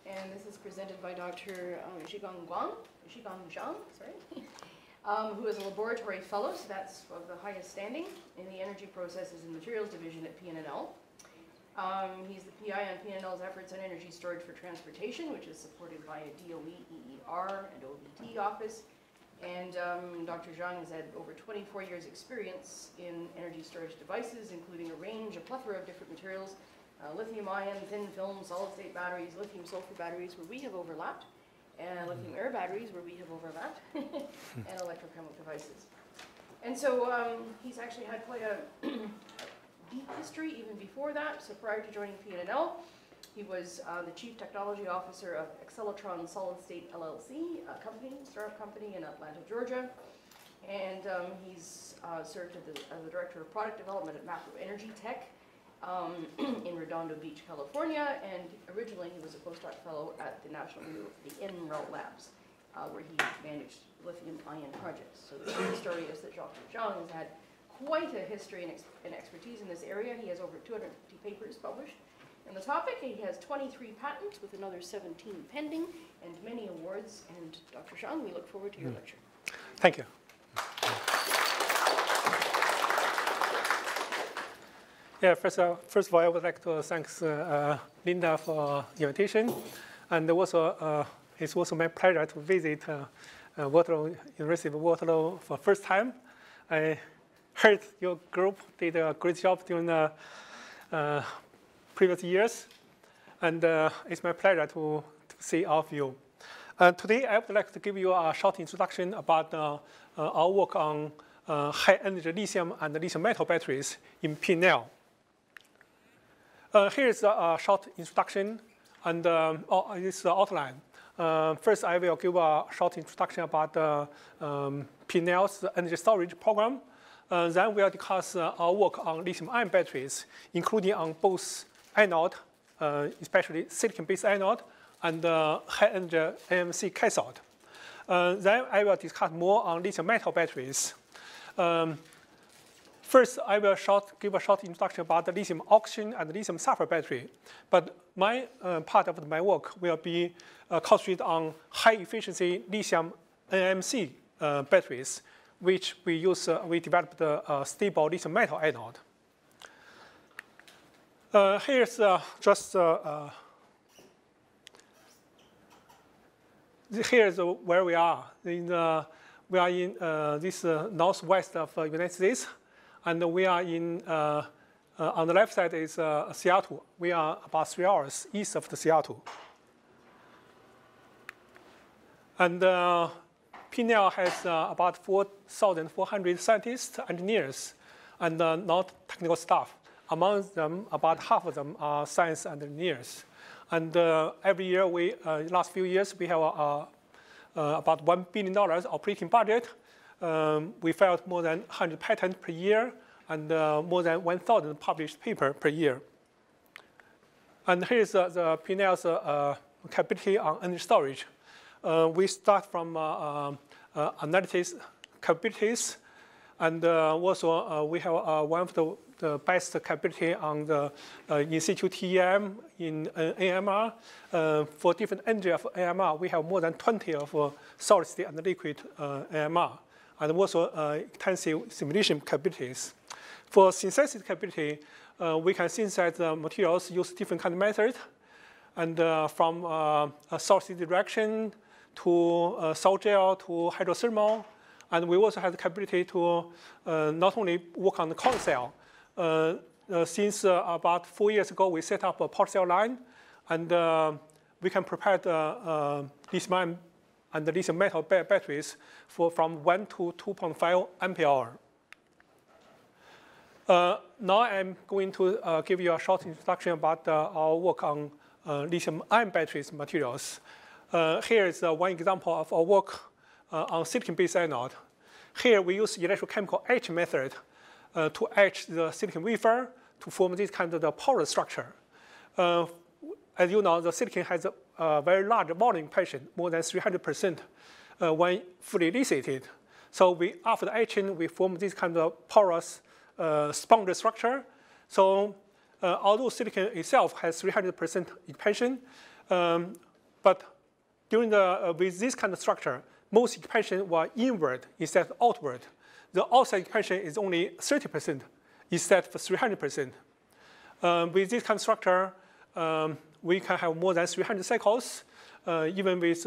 and this is presented by Dr. Ji-Guang Zhang, who is a laboratory fellow, so that's of the highest standing in the Energy Processes and Materials Division at PNNL. He's the PI on PNNL's efforts on energy storage for transportation, which is supported by a DOE, EER, and OBT office. And Dr. Zhang has had over 24 years experience in energy storage devices, including a plethora of different materials, lithium-ion, thin film, solid-state batteries, lithium-sulfur batteries, where we have overlapped, and lithium-air batteries, where we have overlapped, and electrochemical devices. And so he's actually had quite a deep history even before that. So prior to joining PNNL, he was the Chief Technology Officer of Electrolyte Solid State LLC, a startup company in Atlanta, Georgia. And he's served as the Director of Product Development at Macro Energy Tech in Redondo Beach, California. And originally he was a postdoc fellow at the NREL Labs, where he managed lithium-ion projects. So the short story is that Dr. Zhang has had quite a history and expertise in this area. He has over 250 papers published in the topic. He has 23 patents with another 17 pending and many awards. And Dr. Zhang, we look forward to your lecture. Thank you. Yeah, first of all, I would like to thank Linda for the invitation. And also, it's also my pleasure to visit Waterloo, University of Waterloo for the first time. I heard your group did a great job during the previous years. And it's my pleasure to see all of you. Today, I would like to give you a short introduction about our work on high-energy lithium and lithium metal batteries in PNNL. Here's a short introduction, and this is the outline. First, I will give a short introduction about PNNL's energy storage program. Then we'll discuss our work on lithium-ion batteries, including on both anode, especially silicon-based anode, and high-energy NMC cathode. Then I will discuss more on lithium metal batteries. First, I will give a short introduction about the lithium oxygen and lithium sulfur battery. But my part of my work will be concentrated on high-efficiency lithium NMC batteries, which we developed a stable lithium metal anode. Here's here's where we are. We are in this northwest of the United States. And we are on the left side is Seattle. We are about 3 hours east of Seattle. And PNNL has about 4,400 scientists, engineers, and non-technical staff. Among them, about half of them are science engineers. And every year, last few years, we have about $1 billion operating budget. We filed more than 100 patents per year and more than 1,000 published papers per year. And here's the PNNL's capability on energy storage. We start from analysis capabilities, and also we have one of the best capability on the in situ TEM, in AMR. For different energy of AMR, we have more than 20 of solid state and liquid AMR. And also extensive simulation capabilities. For synthesis capability, we can synthesize the materials, use different kind of methods, and from solid state reaction to salt gel to hydrothermal. And we also have the capability to not only work on the coil cell. Since about 4 years ago, we set up a pot cell line, and we can prepare the lithium and the lithium metal batteries from 1 to 2.5 ampere hour. Now I'm going to give you a short introduction about our work on lithium-ion batteries materials. Here is one example of our work on silicon-based anode. Here we use electrochemical etch method to etch the silicon wafer to form this kind of the porous structure. As you know, the silicon has a very large volume patient, more than 300% when fully elicited. So after the etching, we form this kind of porous sponge structure. So although silicon itself has 300% expansion, but during with this kind of structure, most expansion were inward instead of outward. The outside expansion is only 30% instead of 300%. With this kind of structure, we can have more than 300 cycles, even with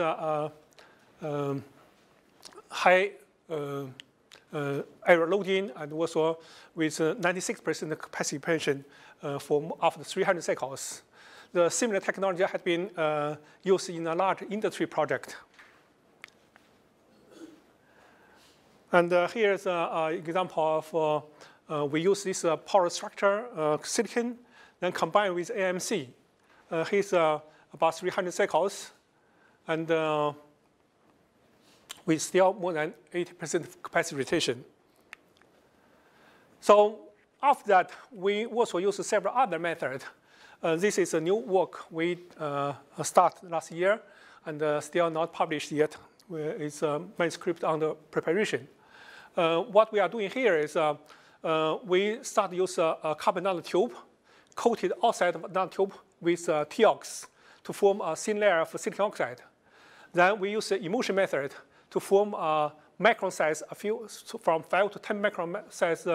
high error loading, and also with 96% capacity expansion for after 300 cycles. The similar technology has been used in a large industry project. And here's an example of we use this porous structure, silicon, then combined with AMC. Here's about 300 cycles, and with still more than 80% capacity retention. So after that, we also use several other methods. This is a new work we started last year and still not published yet. It's a manuscript under preparation. What we are doing here is we start to use a carbon nanotube coated outside of nanotube with TOX to form a thin layer of silicon oxide. Then we use the emulsion method to form a micron size, from 5 to 10 micron size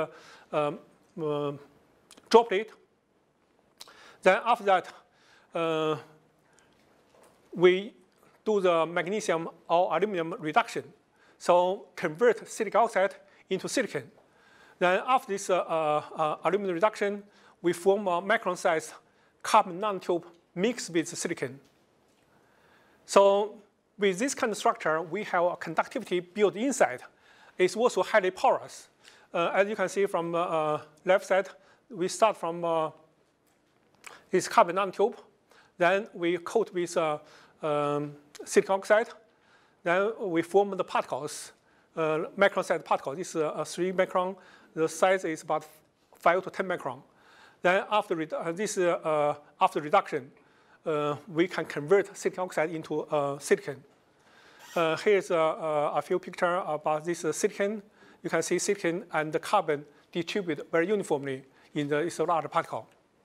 droplet. Then after that, we do the magnesium or aluminum reduction. So convert silicon oxide into silicon. Then after this aluminum reduction, we form a micron-sized carbon nanotube mixed with silicon. So with this kind of structure, we have a conductivity built inside. It's also highly porous. As you can see from left side, we start from this carbon nanotube. Then we coat with silicon oxide. Then we form the particles, micron-sized particles. This is 3 micron. The size is about 5 to 10 micron. Then after reduction, we can convert silicon oxide into silicon. Here's a few pictures about this silicon. You can see silicon and the carbon distribute very uniformly in this large particle.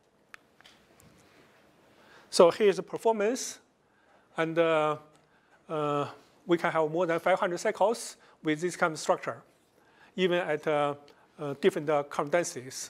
So here's the performance, and we can have more than 500 cycles with this kind of structure, even at different current densities.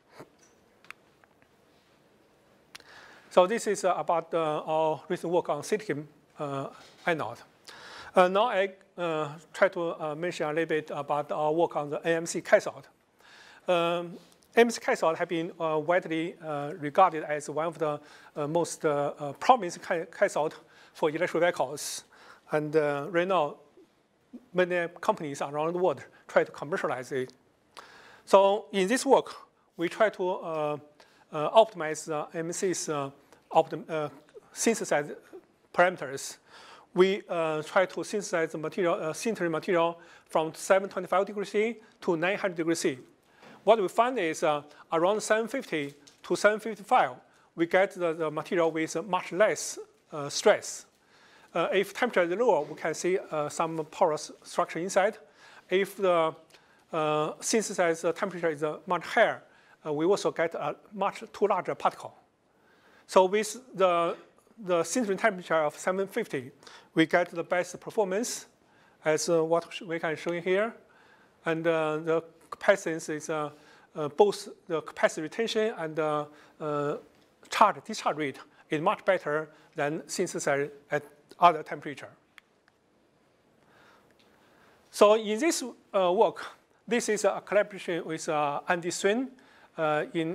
So this is about our recent work on silicon anode. Now I try to mention a little bit about our work on the NMC cathode. NMC cathode have been widely regarded as one of the most promising cathode for electric vehicles. And right now, many companies around the world try to commercialize it. So in this work, we try to optimize the NMC's synthesized parameters. We try to synthesize the material, sintering material from 725 degrees C to 900 degrees C. What we find is around 750 to 755, we get the material with much less stress. If temperature is lower, we can see some porous structure inside. If the synthesized temperature is much higher, we also get a much too larger particle. So with the sintering temperature of 750, we get the best performance as what we can show you here. And the capacitance is both the capacity retention and discharge rate is much better than synthesized at other temperature. So in this work, this is a collaboration with Andy Swin in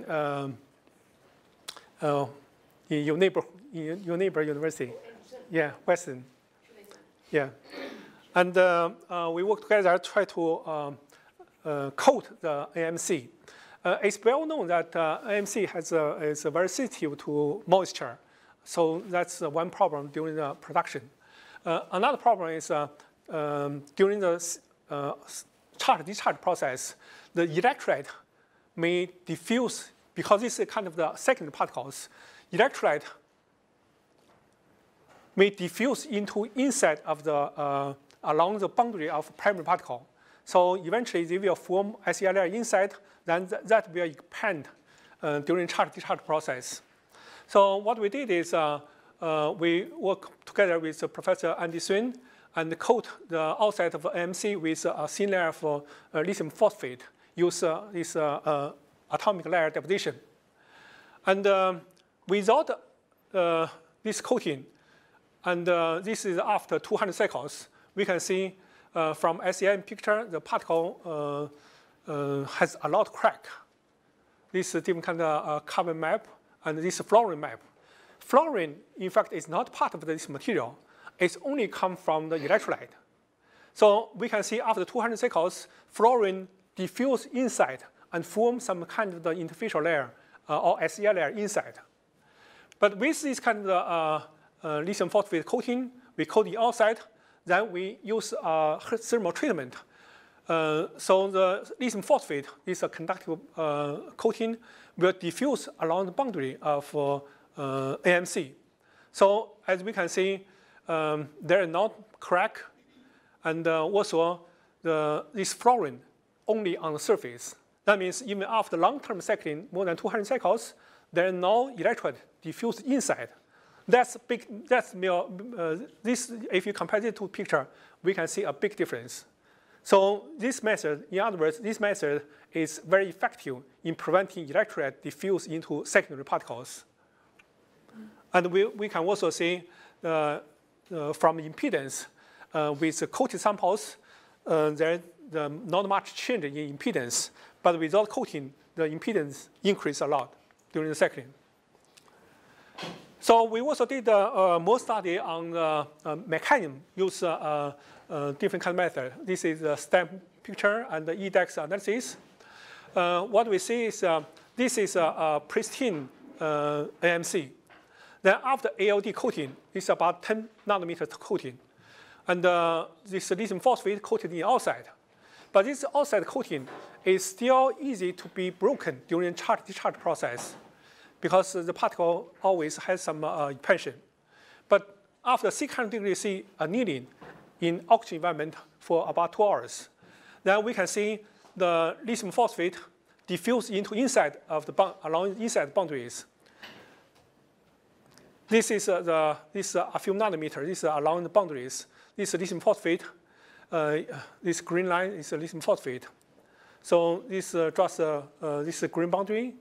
your neighbor university. Yeah, Western. Yeah. And we work together to try to coat the AMC. It's well known that AMC is very sensitive to moisture. So that's one problem during the production. Another problem is during the charge-discharge process, the electrolyte may diffuse, because this is kind of the secondary particles. Electrolyte may diffuse into inside of the along the boundary of primary particle. So eventually they will form SEI layer inside, then that will expand during charge-discharge process. So what we did is we work together with Professor Andy Sun and coat the outside of NMC with a thin layer of lithium phosphate, use this atomic layer deposition. And without this coating, and this is after 200 cycles, we can see from SEM picture, the particle has a lot of crack. This is different kind of carbon map, and this fluorine map. Fluorine, in fact, is not part of this material. It's only come from the electrolyte. So we can see after 200 cycles, fluorine diffuse inside and form some kind of the interfacial layer or SEL layer inside. But with this kind of lithium phosphate coating, we coat the outside, then we use thermal treatment. So the lithium phosphate, this conductive coating, will diffuse along the boundary of AMC. So as we can see, there is not crack, and also this fluorine only on the surface. That means even after long-term cycling, more than 200 cycles, there is no electrolyte diffused inside. That's big. That's this. If you compare the two pictures, we can see a big difference. So this method, in other words, this method is very effective in preventing electrolyte diffuse into secondary particles. And we can also see from impedance with the coated samples, there's not much change in impedance, but without coating, the impedance increased a lot during the cycling. So we also did more study on the mechanism, use different kind of method. This is a stamp picture and the EDEX analysis. What we see is this is a pristine AMC. Then after ALD coating, it's about 10 nanometers coating. And this lithium phosphate coated in outside. But this outside coating is still easy to be broken during charge-discharge process because the particle always has some expansion. But after 600 degrees C annealing in oxygen environment for about 2 hours, then we can see the lithium phosphate diffuse into inside of the along inside boundaries. This is a few nanometers. This is along the boundaries. This is lithium phosphate. This green line is a lithium phosphate. So this draws this green boundary.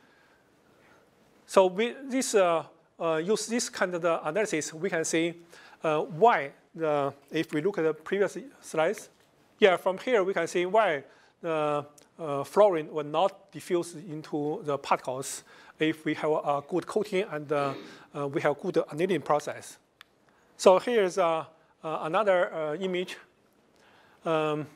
So we use this kind of analysis, we can see why if we look at the previous slides, yeah, from here we can see why the fluorine will not diffuse into the particles if we have a good coating and we have good annealing process. So here's another image. On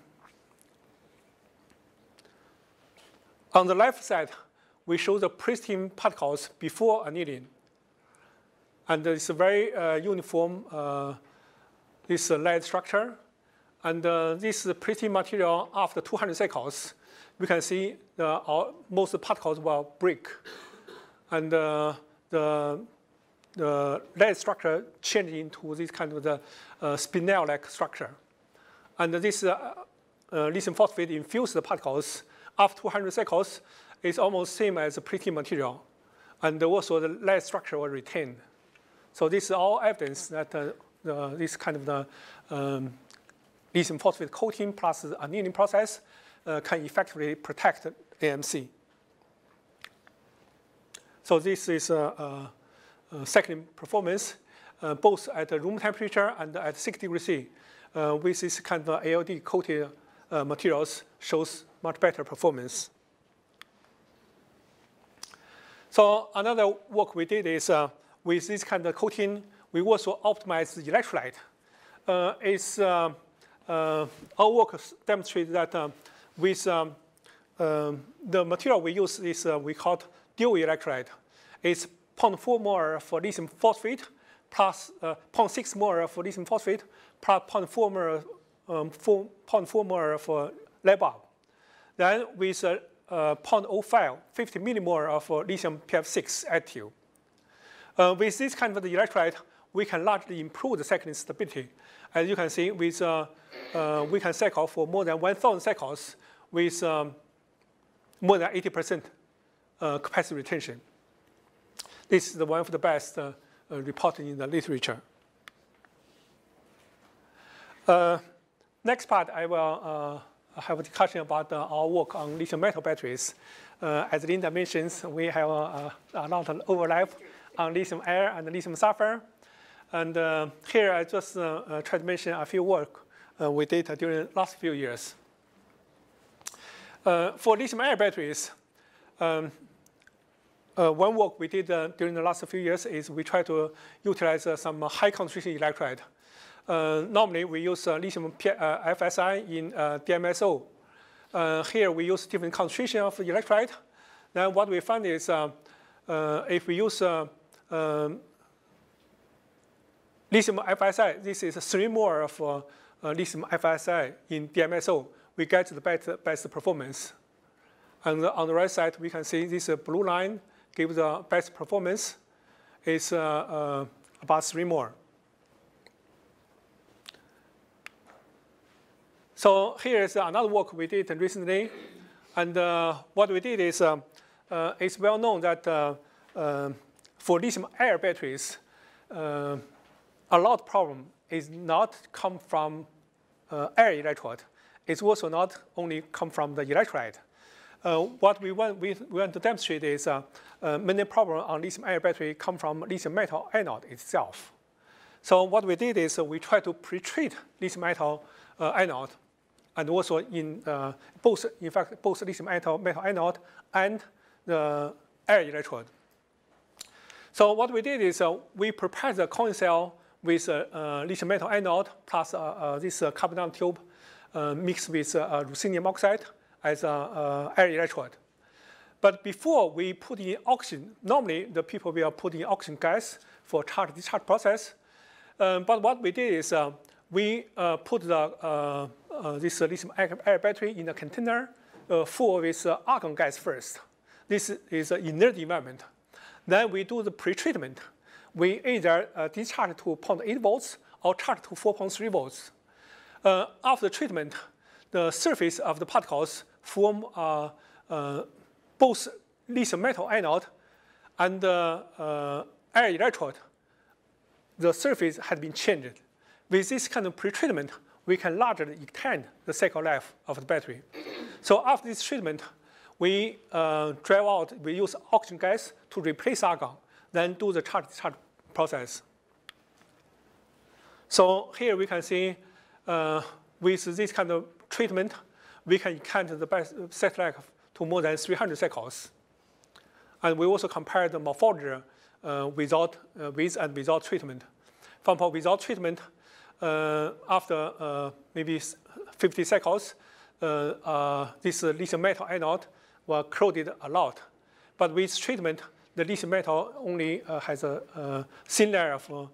the left side, we show the pristine particles before annealing. And it's a very uniform this lead structure. And this pristine material, after 200 cycles, we can see most particles will break. And the lead structure changed into this kind of the spinel-like structure. And this lithium phosphate infused the particles after 200 cycles is almost same as the pristine material. And also the lead structure will retain. So this is all evidence that this kind of the lithium phosphate coating plus the annealing process can effectively protect AMC. So this is cycling performance, both at room temperature and at 60 degrees C. With this kind of ALD coated materials shows much better performance. So another work we did is with this kind of coating, we also optimize the electrolyte. Our work demonstrates that with the material we use is we call dual electrolyte. It's 0.4 molar for lithium phosphate plus 0.6 molar for lithium phosphate plus 0.4 molar for lead bulb. Then with 0.05, 50 millimolar of lithium PF6 additive. With this kind of the electrolyte, we can largely improve the cycling stability. As you can see, with we can cycle for more than 1,000 cycles with more than 80% capacity retention. This is one of the best reported in the literature. Next part, I will have a discussion about our work on lithium metal batteries. As Linda mentions, we have a lot of overlap on lithium air and lithium sulfur. And here I just try to mention a few work we did during the last few years. For lithium air batteries, one work we did during the last few years is we try to utilize some high concentration electrolyte. Normally, we use lithium FSI in DMSO. Here, we use different concentration of electrolyte. Then what we find is if we use lithium FSI, this is 3 more of lithium FSI in DMSO, we get the best performance. And on the right side, we can see this blue line gives the best performance. It's about 3 more. So here is another work we did recently. And what we did is it's well known that for lithium air batteries, a lot of problem is not come from air electrode. It's also not only come from the electrolyte. What we want to demonstrate is many problems on lithium air battery come from lithium metal anode itself. So what we did is we try to pre-treat lithium metal anode, and also in both lithium metal anode and the air electrode. So what we did is we prepared the coin cell with lithium metal anode plus this carbon nanotube mixed with ruthenium oxide as air electrode. But before we put in oxygen, normally the people will put in oxygen gas for charge-discharge process. But what we did is we put this lithium air battery in a container full with argon gas first. This is an inert environment. Then we do the pre-treatment. We either discharge to 0.8 volts or charge to 4.3 volts. After treatment, the surface of the particles form both lithium metal anode and air electrode. The surface has been changed. With this kind of pre-treatment, we can largely extend the cycle life of the battery. So after this treatment, we we use oxygen gas to replace argon, then do the charge-discharge process. So here we can see with this kind of treatment, we can extend the cycle life to more than 300 cycles. And we also compare the morphology with and without treatment. For without treatment, after maybe 50 cycles, this lithium metal anode was corroded a lot. But with treatment, the lithium metal only has a thin layer of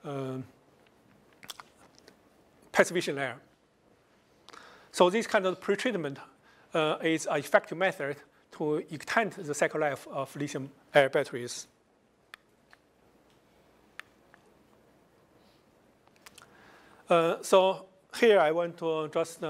passivation layer. So this kind of pre-treatment is an effective method to extend the cycle life of lithium air batteries. So here I want to just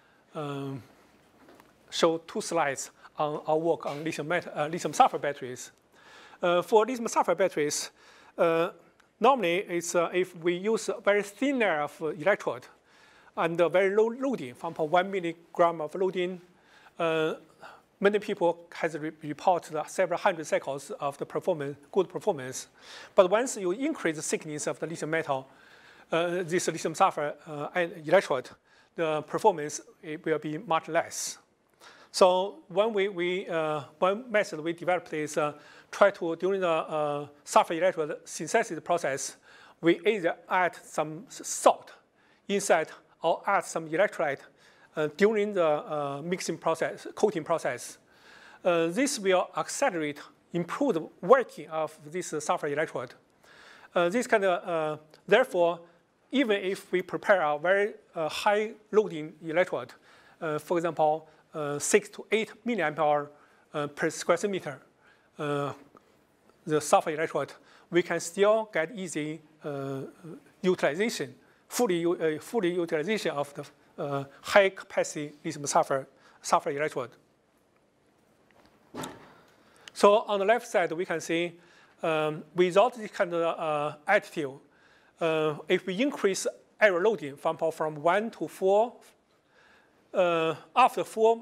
show 2 slides on our work on lithium sulfur batteries. For lithium sulfur batteries, normally it's if we use a very thin layer of electrode and a very low loading, for example, 1 milligram of loading, many people has reported several hundred cycles of the good performance. But once you increase the thickness of the lithium metal, this lithium sulfur electrode, the performance will be much less. So one method we developed is try to, during the sulfur electrode synthesis process, we either add some salt inside or add some electrolyte during the mixing process, coating process. This will accelerate, improve the working of this sulfur electrode. Therefore, even if we prepare a very high loading electrode, for example, 6 to 8 milliampere per square centimeter, the sulfur electrode, we can still get easy utilization, fully utilization of the high capacity lithium sulfur electrode. So on the left side, we can see without this kind of attitude, if we increase area loading from 1 to 4, after 4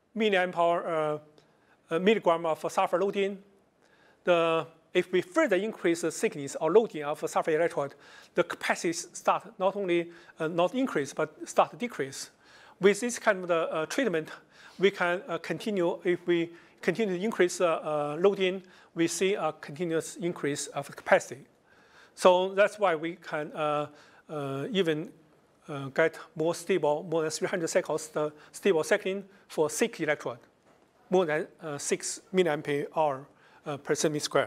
milligram of sulfur loading, if we further increase the thickness or loading of sulfur electrode, the capacity start not only not increase, but start to decrease. With this kind of treatment, we can continue, if we continue to increase loading, we see a continuous increase of capacity. So that's why we can even get more stable, more than 300 cycles stable cycling for thick electrode, more than 6 milliampere hour per centimeter square.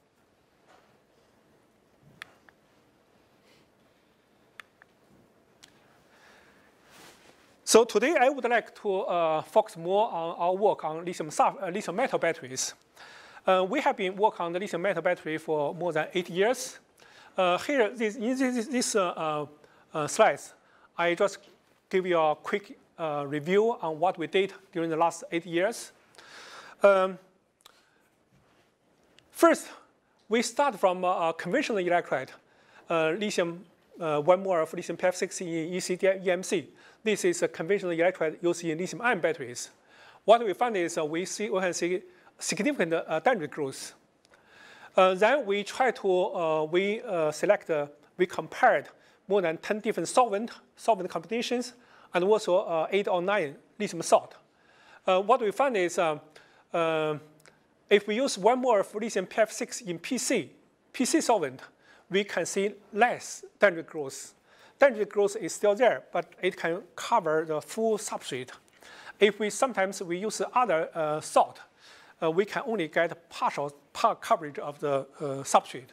So today I would like to focus more on our work on lithium metal batteries. We have been working on the lithium metal battery for more than 8 years. Here, in this slides, I just give you a quick review on what we did during the last 8 years. First, we start from a conventional electrolyte, lithium 1 mole of lithium PF6 in EMC. This is a conventional electrolyte used in lithium-ion batteries. What we find is we can see significant dendrite growth. Then we try to we compared more than 10 different solvent combinations and also 8 or 9 lithium salt. What we find is if we use 1 mole of lithium PF6 in PC solvent, we can see less dendrite growth. Dendrite growth is still there, but it can cover the full substrate. If sometimes we use other salt, we can only get partial coverage of the substrate.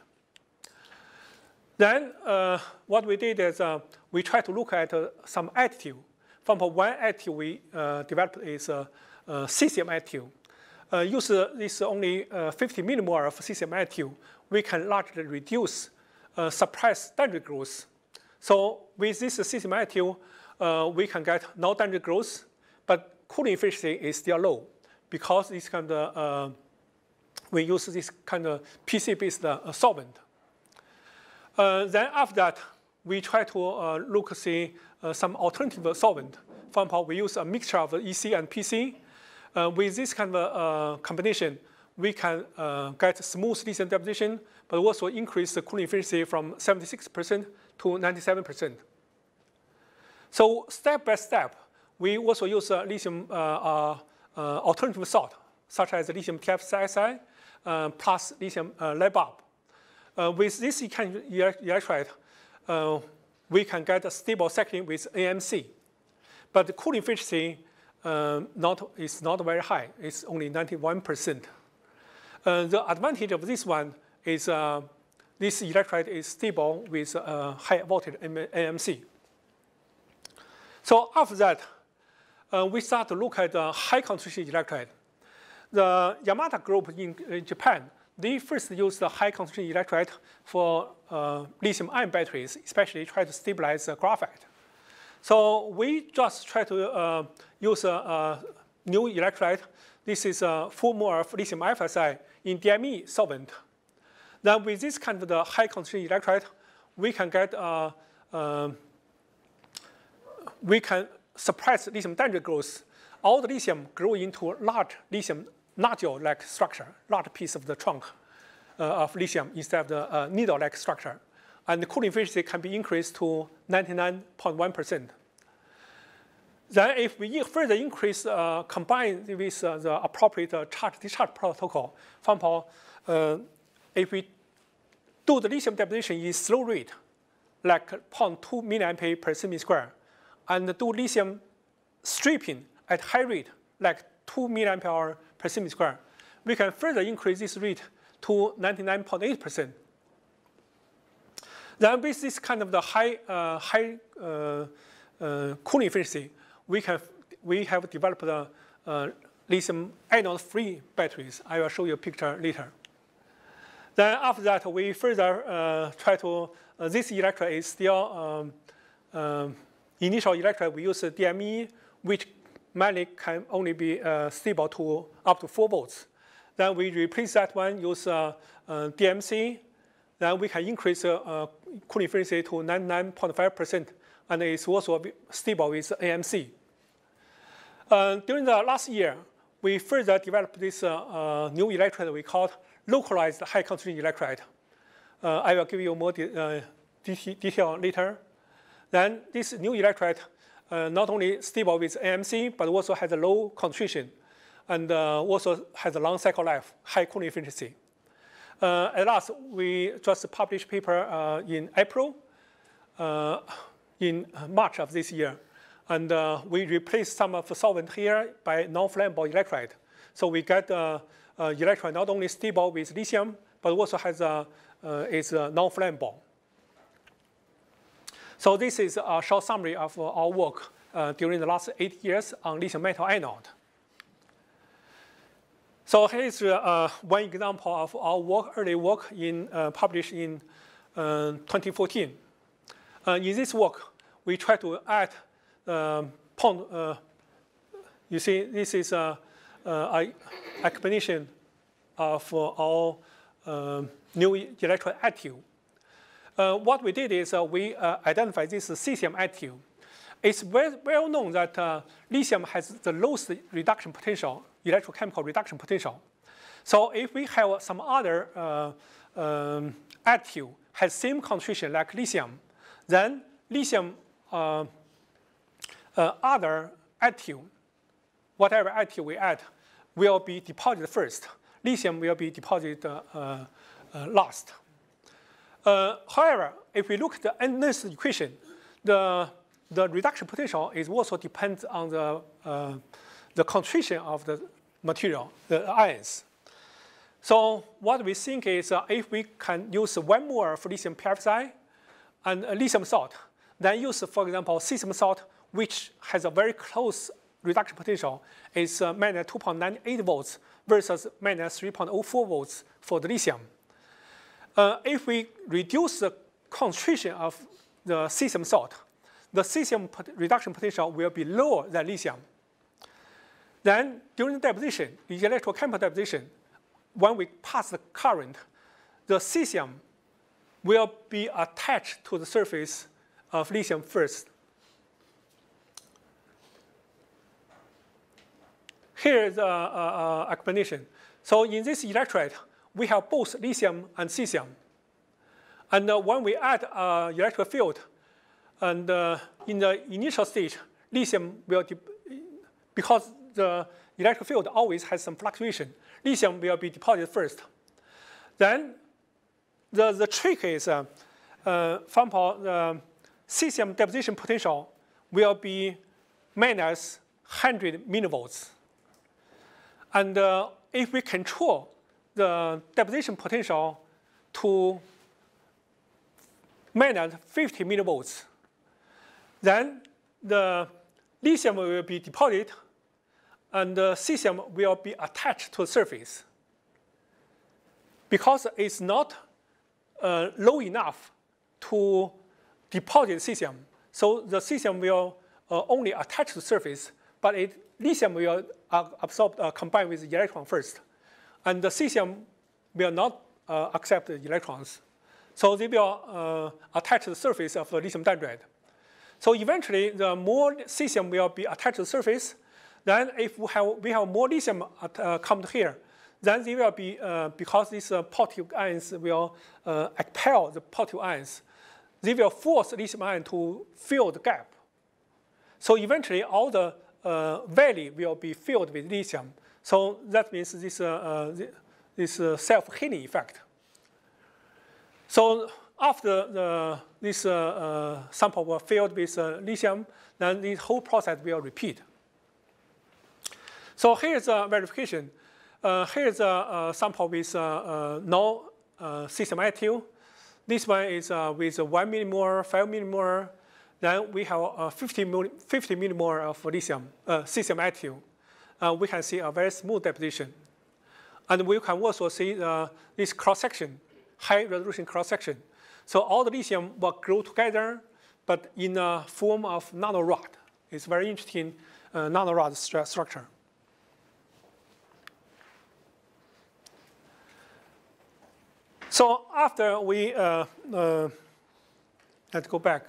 Then what we did is we tried to look at some additive. For example, one additive we developed is cesium additive. Use this only 50 millimolar of cesium additive, we can largely reduce suppress dendrite growth. So with this cesium additive, we can get no dendrite growth, but cooling efficiency is still low because this kind of we use this kind of PC-based solvent. Then after that, we try to see some alternative solvent. For example, we use a mixture of EC and PC. With this kind of combination, we can get smooth lithium deposition, but also increase the cooling efficiency from 76% to 97%. So step by step, we also use lithium alternative salt, such as lithium TFSI plus lithium lead bulb. With this electrolyte, we can get a stable cycling with NMC. But the cooling efficiency is not very high. It's only 91%. The advantage of this one is this electrolyte is stable with high voltage NMC. So after that, we start to look at the high concentration electrolyte. The Yamada group in Japan, they first used the high concentration electrolyte for lithium-ion batteries, especially try to stabilize graphite. So we just try to use a new electrolyte. This is 4 mole of lithium FSI in DME solvent. Then with this kind of the high concentration electrolyte, we can get we can suppress lithium dendrite growth. All the lithium grow into large lithium nodule-like structure, large piece of the trunk of lithium instead of the needle-like structure. And the cooling efficiency can be increased to 99.1%. Then if we further increase, combine with the appropriate charge-discharge protocol, for example, if we do the lithium deposition in slow rate, like 0.2 milliampere per centimeter square, and do lithium stripping at high rate, like 2 milliampere hour per centimeter square, we can further increase this rate to 99.8%. Then with this kind of the high cooling efficiency, we have developed lithium anode-free batteries. I will show you a picture later. Then after that, we further try to, this electrolyte is still initial electrolyte. We use DME, which mainly can only be stable to up to 4 volts. Then we replace that one, use DMC. Then we can increase cooling efficiency to 99.5%, and it's also stable with AMC. During the last year, we further developed this new electrolyte we called localized high concentration electrolyte. I will give you more detail later. Then this new electrolyte not only stable with AMC, but also has a low concentration, and also has a long cycle life, high cooling efficiency. At last, we just published a paper in April, in March of this year. And we replaced some of the solvent here by non-flammable electrolyte. So we get electrolyte not only stable with lithium, but also has is non-flammable. So this is a short summary of our work during the last 8 years on lithium metal anode. So here's one example of our work, early work published in 2014. In this work, we try to add you see, this is an explanation of our new electrolyte additive. What we did is we identified this cesium additive. It's well known that lithium has the lowest reduction potential, electrochemical reduction potential. So if we have some other additive has same concentration like lithium, then lithium other additive, whatever additive we add, will be deposited first. Lithium will be deposited last. However, if we look at the Nernst equation, the reduction potential is also depends on the concentration of the material, the ions. So what we think is if we can use 1 mole of lithium peroxide and lithium salt, then use, for example, cesium salt, which has a very close reduction potential, is minus 2.98 volts versus minus 3.04 volts for the lithium. If we reduce the concentration of the cesium salt, the cesium reduction potential will be lower than lithium. Then during deposition, the electrochemical deposition, when we pass the current, the cesium will be attached to the surface of lithium first. Here is the explanation. So in this electrolyte, we have both lithium and cesium. And when we add electric field, and in the initial stage, lithium will, because the electric field always has some fluctuation, lithium will be deposited first. Then the trick is, for example, the cesium deposition potential will be minus 100 millivolts. And if we control the deposition potential to minus 50 millivolts, then the lithium will be deposited and the cesium will be attached to the surface. Because it's not low enough to deposit cesium, so the cesium will only attach to the surface, but lithium will combine with the electron first. And the cesium will not accept the electrons. So they will attach to the surface of the lithium dendrite. So eventually, the more cesium will be attached to the surface. Then if we have more lithium come here, then they will be, because these positive ions will expel the positive ions, they will force lithium ion to fill the gap. So eventually, all the valley will be filled with lithium. So that means this self-healing effect. So after this sample were filled with lithium, then the whole process will repeat. So here's a verification. Here's a sample with no cesium additive. This one is with 1 millimole, 5 millimole. Then we have 50 millimole of lithium, cesium additive. We can see a very smooth deposition. And we can also see this cross-section, high resolution cross-section. So all the lithium will grow together, but in a form of nanorod. It's very interesting nanorod structure. So after we, let's go back.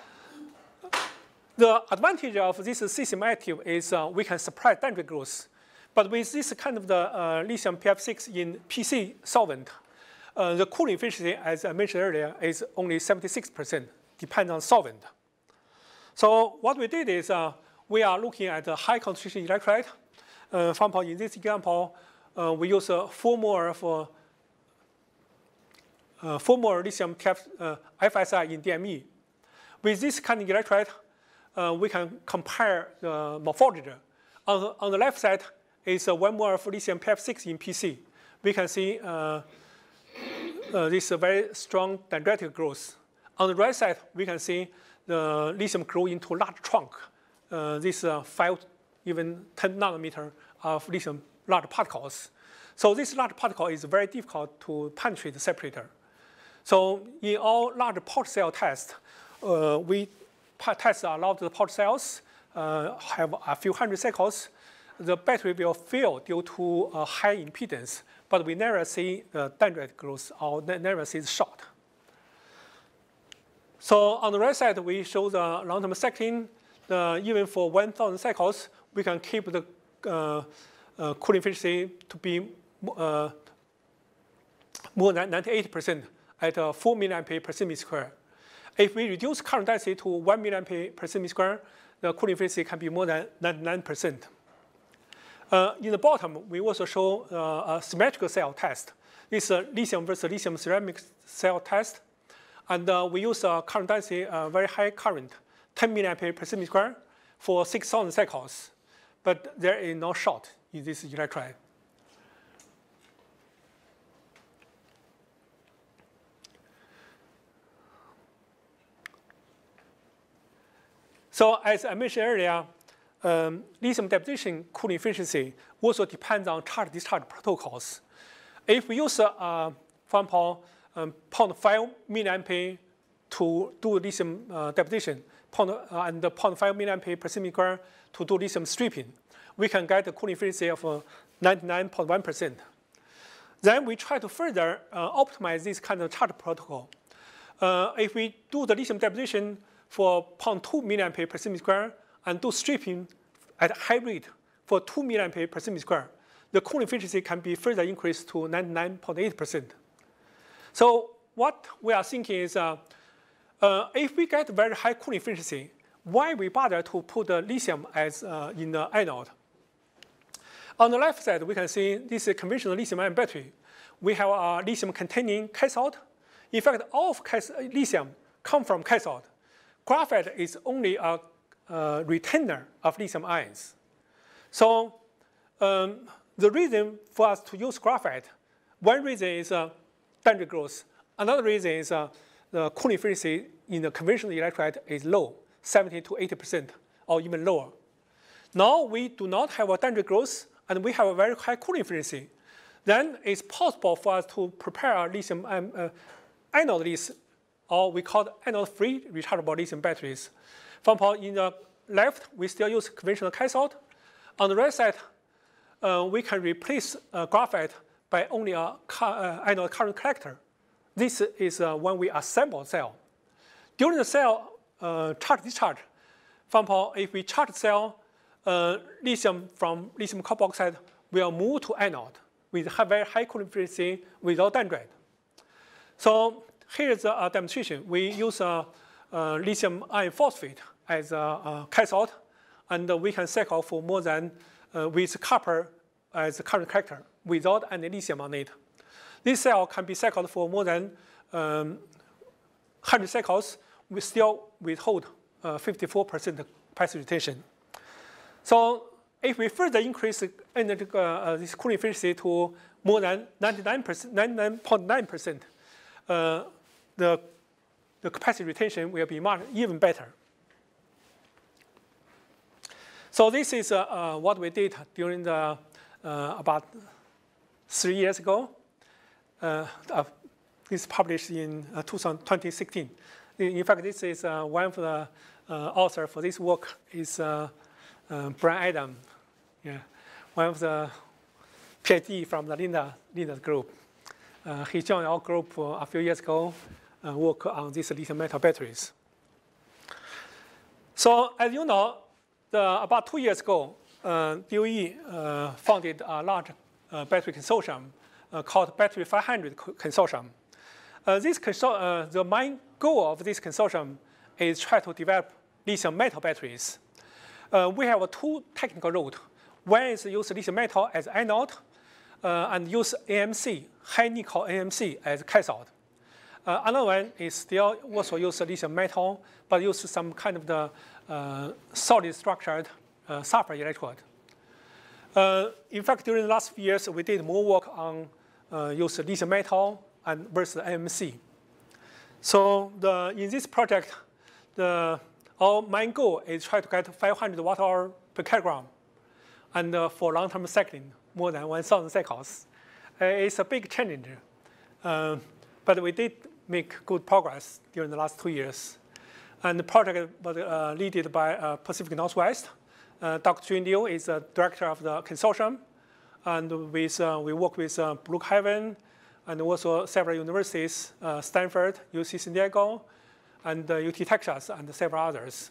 The advantage of this system active is we can suppress dendrite growth. But with this kind of the lithium PF6 in PC solvent, the cooling efficiency, as I mentioned earlier, is only 76%, depends on solvent. So what we did is we are looking at a high concentration electrolyte. For example, in this example, we use 4 more for 4 more lithium FSI in DME. With this kind of electrolyte, we can compare the morphology. On the left side is 1 more of lithium PF6 in PC. We can see this very strong dendritic growth. On the right side, we can see the lithium grow into large trunk. This 5, even 10 nanometer of lithium large particles. So this large particle is very difficult to penetrate the separator. So in all large pouch cell tests, we test a lot of the pouch cells, have a few hundred cycles. The battery will fail due to a high impedance, but we never see the dendrite growth or never see the short. So on the right side, we show the long-term cycling. Even for 1,000 cycles, we can keep the cooling efficiency to be more than 98% at 4 milliampere per centimeter square. If we reduce current density to 1 milliampere per centimeter square, the cooling efficiency can be more than 99%. In the bottom, we also show a symmetrical cell test. This is a lithium versus lithium ceramic cell test. And we use a current density, very high current, 10 milliampere per centimeter square for 6,000 cycles. But there is no short in this electrolyte. So as I mentioned earlier, lithium deposition cooling efficiency also depends on charge-discharge protocols. If we use, for example, 0.5 milliampere to do lithium deposition, and 0.5 milliampere per centimeter square to do lithium stripping, we can get a cooling efficiency of 99.1%. Then we try to further optimize this kind of charge protocol. If we do the lithium deposition for 0.2 milliampere per centimeter square and do stripping at high rate for 2 milliampere per centimeter square, the cooling efficiency can be further increased to 99.8%. So what we are thinking is, if we get very high cooling efficiency, why we bother to put the lithium as in the anode? On the left side, we can see this is a conventional lithium-ion battery. We have a lithium-containing cathode. In fact, all of lithium come from cathode. Graphite is only a retainer of lithium ions. So the reason for us to use graphite, one reason is dendrite growth. Another reason is the cooling efficiency in the conventional electrolyte is low, 70 to 80%, or even lower. Now we do not have a dendrite growth, and we have a very high cooling efficiency. Then it's possible for us to prepare a lithium anode, or we call anode-free rechargeable lithium batteries. For example, in the left, we still use conventional cathode. On the right side, we can replace graphite by only an anode current collector. This is when we assemble cell. During the cell charge-discharge, for example, if we charge cell, lithium from lithium copper oxide will move to anode with very high cooling efficiency without dendrite. So here's a demonstration. We use lithium iron phosphate as a cathode, and we can cycle for more than, with copper as a current collector without any lithium on it. This cell can be cycled for more than 100 cycles. We still withhold 54% capacity retention. So if we further increase this cooling efficiency to more than 99.9%, the capacity retention will be even better. So this is what we did during the about 3 years ago. This published in 2016. In fact, this is one of the authors for this work is Brian Adam, one of the PhD from the Linda's group. he joined our group a few years ago, work on these lithium metal batteries. So as you know, about 2 years ago, DOE founded a large battery consortium called Battery 500 Consortium. The main goal of this consortium is try to develop lithium metal batteries. We have 2 technical routes. One is use lithium metal as anode, and use AMC, high nickel NMC as cathode. Another one is still also use lithium metal, but use some kind of the solid structured sulfur electrode. In fact, during the last few years, we did more work on use lithium metal and versus NMC. So in this project, our main goal is try to get 500 watt-hour per kilogram, and for long-term cycling, more than 1,000 cycles. It's a big challenge, but we did make good progress during the last 2 years. And the project was led by Pacific Northwest. Dr. Jun Liu is the director of the consortium, and we work with Brookhaven and also several universities, Stanford, UC San Diego, and UT Texas, and several others.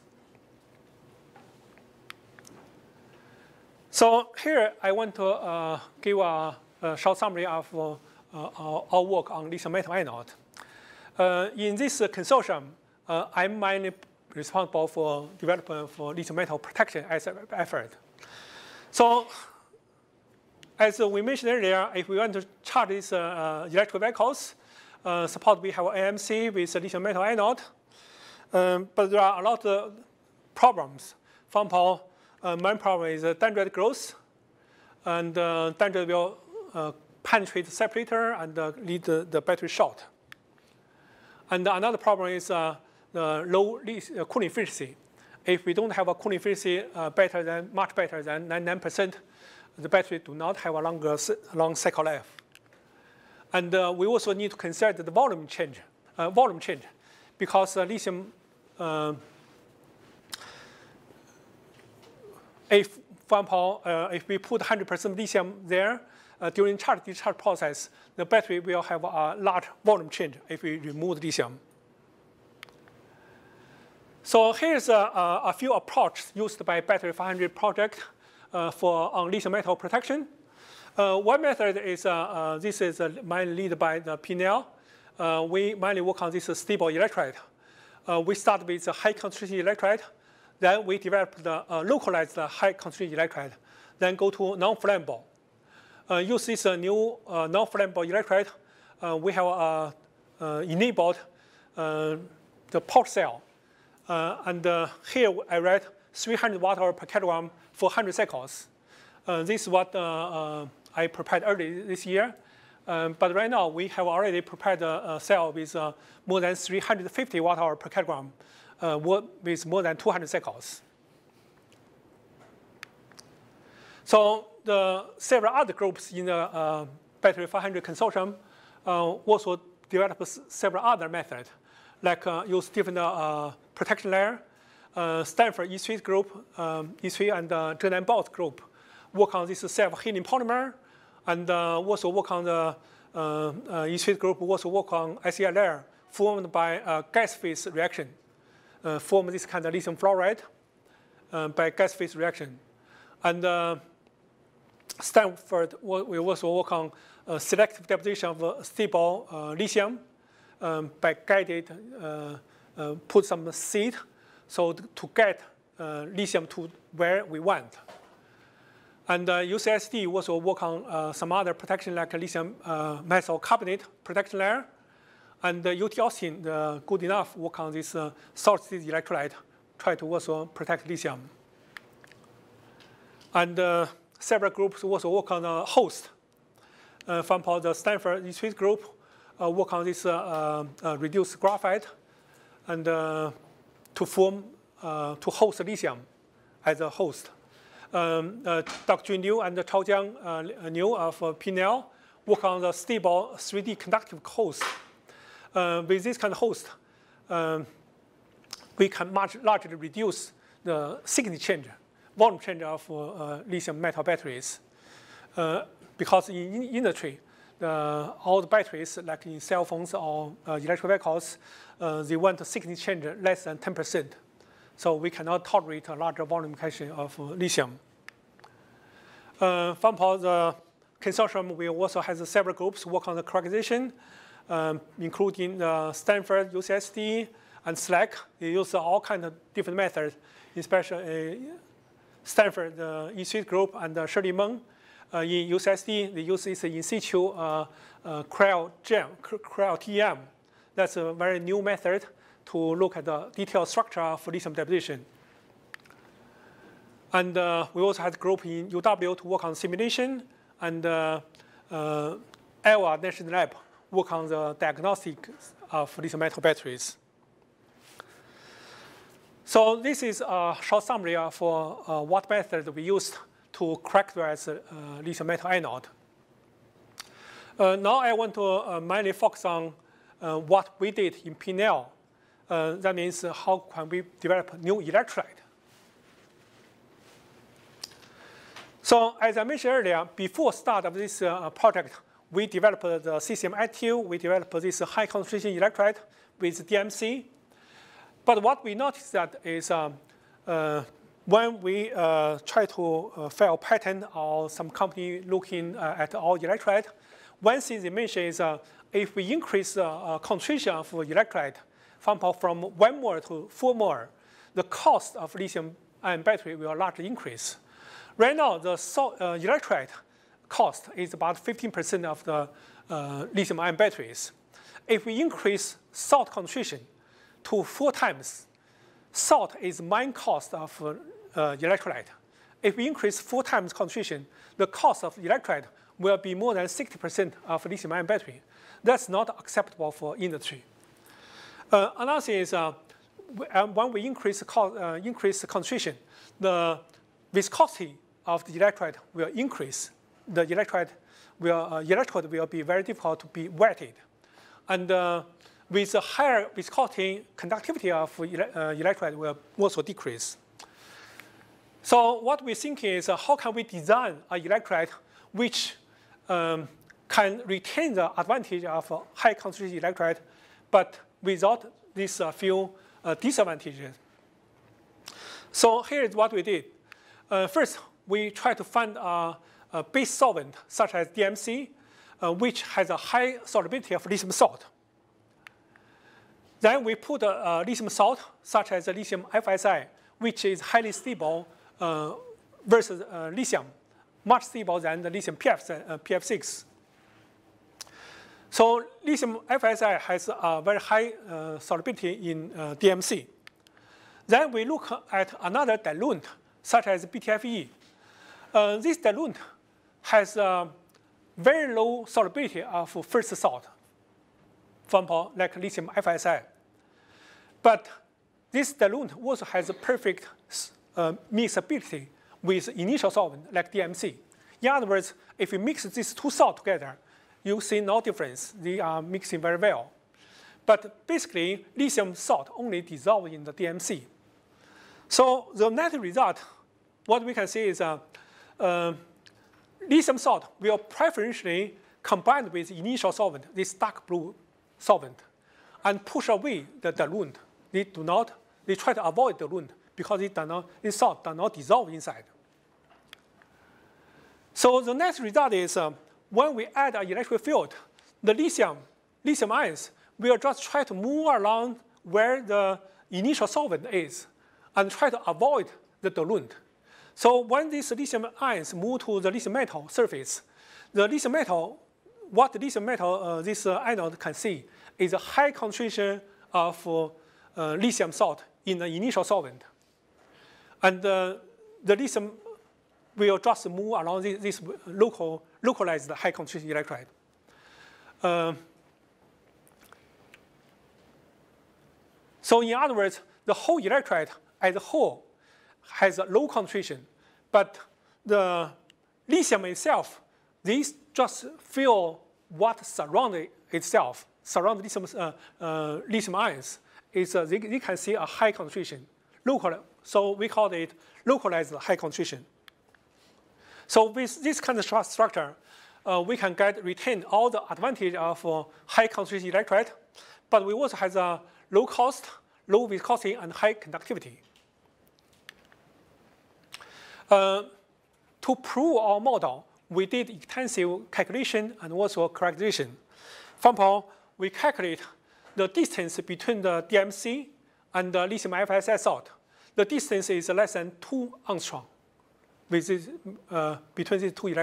So here I want to give a short summary of our work on lithium metal anode. In this consortium, I'm mainly responsible for development for lithium metal protection as an effort. So as we mentioned earlier, if we want to charge these electric vehicles, suppose we have AMC with lithium metal anode, but there are a lot of problems. For example, main problem is dendrite growth, and dendrite will penetrate the separator and lead the battery short. And another problem is the low cooling efficiency. If we don't have a cooling efficiency much better than 99%, the battery do not have a long cycle life. And we also need to consider the volume change, because lithium, if for example, if we put 100% lithium there during charge-discharge process, the battery will have a large volume change if we remove the lithium. So here's a few approaches used by Battery 500 project on lithium metal protection. One method is, this is mainly led by the PNL. We mainly work on this stable electrolyte. We start with the high concentration electrolyte, then we develop the localized high concentration electrolyte, then go to non-flammable. Use this new non-flammable electrolyte, we have enabled the port cell. And here I write 300 watt-hour per kilogram for 100 cycles. This is what I prepared early this year. But right now, we have already prepared a cell with more than 350 watt-hour per kilogram with more than 200 cycles. So the several other groups in the Battery 500 consortium also developed several other methods, like use different protection layer. Stanford E3 group, E3 and Zhenan Bao's group work on this self-healing polymer, and also work on the E3 group also work on SEI layer formed by gas phase reaction, form this kind of lithium fluoride by gas phase reaction. And Stanford will also work on selective deposition of stable lithium by guided, put some seed, so to get lithium to where we want. And UCSD also work on some other protection like lithium metal carbonate protection layer. And UT Austin, good enough, work on this solid-state electrolyte, try to also protect lithium. And several groups also work on a host. For example, the Stanford E3 group work on this reduced graphite and to host lithium as a host. Dr. Jun Liu and Chaojiang Liu of PNL work on the stable 3D conductive host. With this kind of host, we can largely reduce the thickness change, volume change of lithium metal batteries. Because in industry, all the batteries, like in cell phones or electric vehicles, they want a thickness change less than 10%. So we cannot tolerate a larger volume consumption of lithium. For example, the consortium will also have several groups work on the characterization, including Stanford, UCSD, and SLAC. They use all kinds of different methods, especially Stanford, the E-Suite group, and Shirley Meng. In UCSD, they use this in situ cryo-TEM. That's a very new method to look at the detailed structure of lithium deposition. And we also had a group in UW to work on simulation, and Iowa National Lab work on the diagnostic of lithium metal batteries. So this is a short summary of what method we used to characterize lithium metal anode. Now I want to mainly focus on what we did in PNL. That means how can we develop new electrolyte. So as I mentioned earlier, before start of this project, we developed the CCM active. We developed this high concentration electrolyte with DMC. But what we noticed that is when we try to file patent or some company looking at our electrolyte, one thing they mention is if we increase the concentration of electrolyte from 1 mole to 4 mole, the cost of lithium-ion battery will largely increase. Right now, the electrolyte cost is about 15% of the lithium-ion batteries. If we increase salt concentration to 4 times, salt is main cost of electrolyte. If we increase 4 times concentration, the cost of electrolyte will be more than 60% of lithium-ion battery. That's not acceptable for industry. Another thing is when we increase concentration, the viscosity of the electrolyte will increase. The electrode will be very difficult to be wetted. And with a higher viscosity, conductivity of electrolyte will also decrease. So what we think is how can we design an electrolyte which can retain the advantage of high concentration electrolyte, but without these few disadvantages. So here is what we did. First, we try to find a base solvent, such as DMC, which has a high solubility of lithium salt. Then we put a lithium salt, such as lithium FSI, which is highly stable versus lithium, much stable than the lithium PF6. So lithium FSI has a very high solubility in DMC. Then we look at another diluent, such as BTFE. This diluent has a very low solubility of first salt, for example, like lithium FSI. But this diluent also has a perfect mixability with initial solvent, like DMC. In other words, if you mix these 2 salts together, you see no difference. They are mixing very well. But basically, lithium salt only dissolves in the DMC. So the net result, what we can see is lithium salt will preferentially combine with initial solvent, this dark blue solvent, and push away the diluent. They try to avoid diluent because this salt does not dissolve inside. So the net result is when we add an electric field, the lithium ions will just try to move along where the initial solvent is and try to avoid the diluent. So when these lithium ions move to the lithium metal surface, the lithium metal, what the lithium metal, this anode can see is a high concentration of lithium salt in the initial solvent. And the lithium will just move along this localized high concentration electrolyte. So in other words, the whole electrolyte as a whole has a low concentration, but the lithium itself, these just feel what surrounds itself, surround lithium ions, is they can see a high concentration, so we call it localized high concentration. So with this kind of structure, we can retain all the advantage of high concentration electrolyte, but we also have a low cost, low viscosity, and high conductivity. To prove our model, we did extensive calculation and also characterization. For example, we calculate the distance between the DMC and the lithium FSI salt. The distance is less than 2 angstrom with this, between these two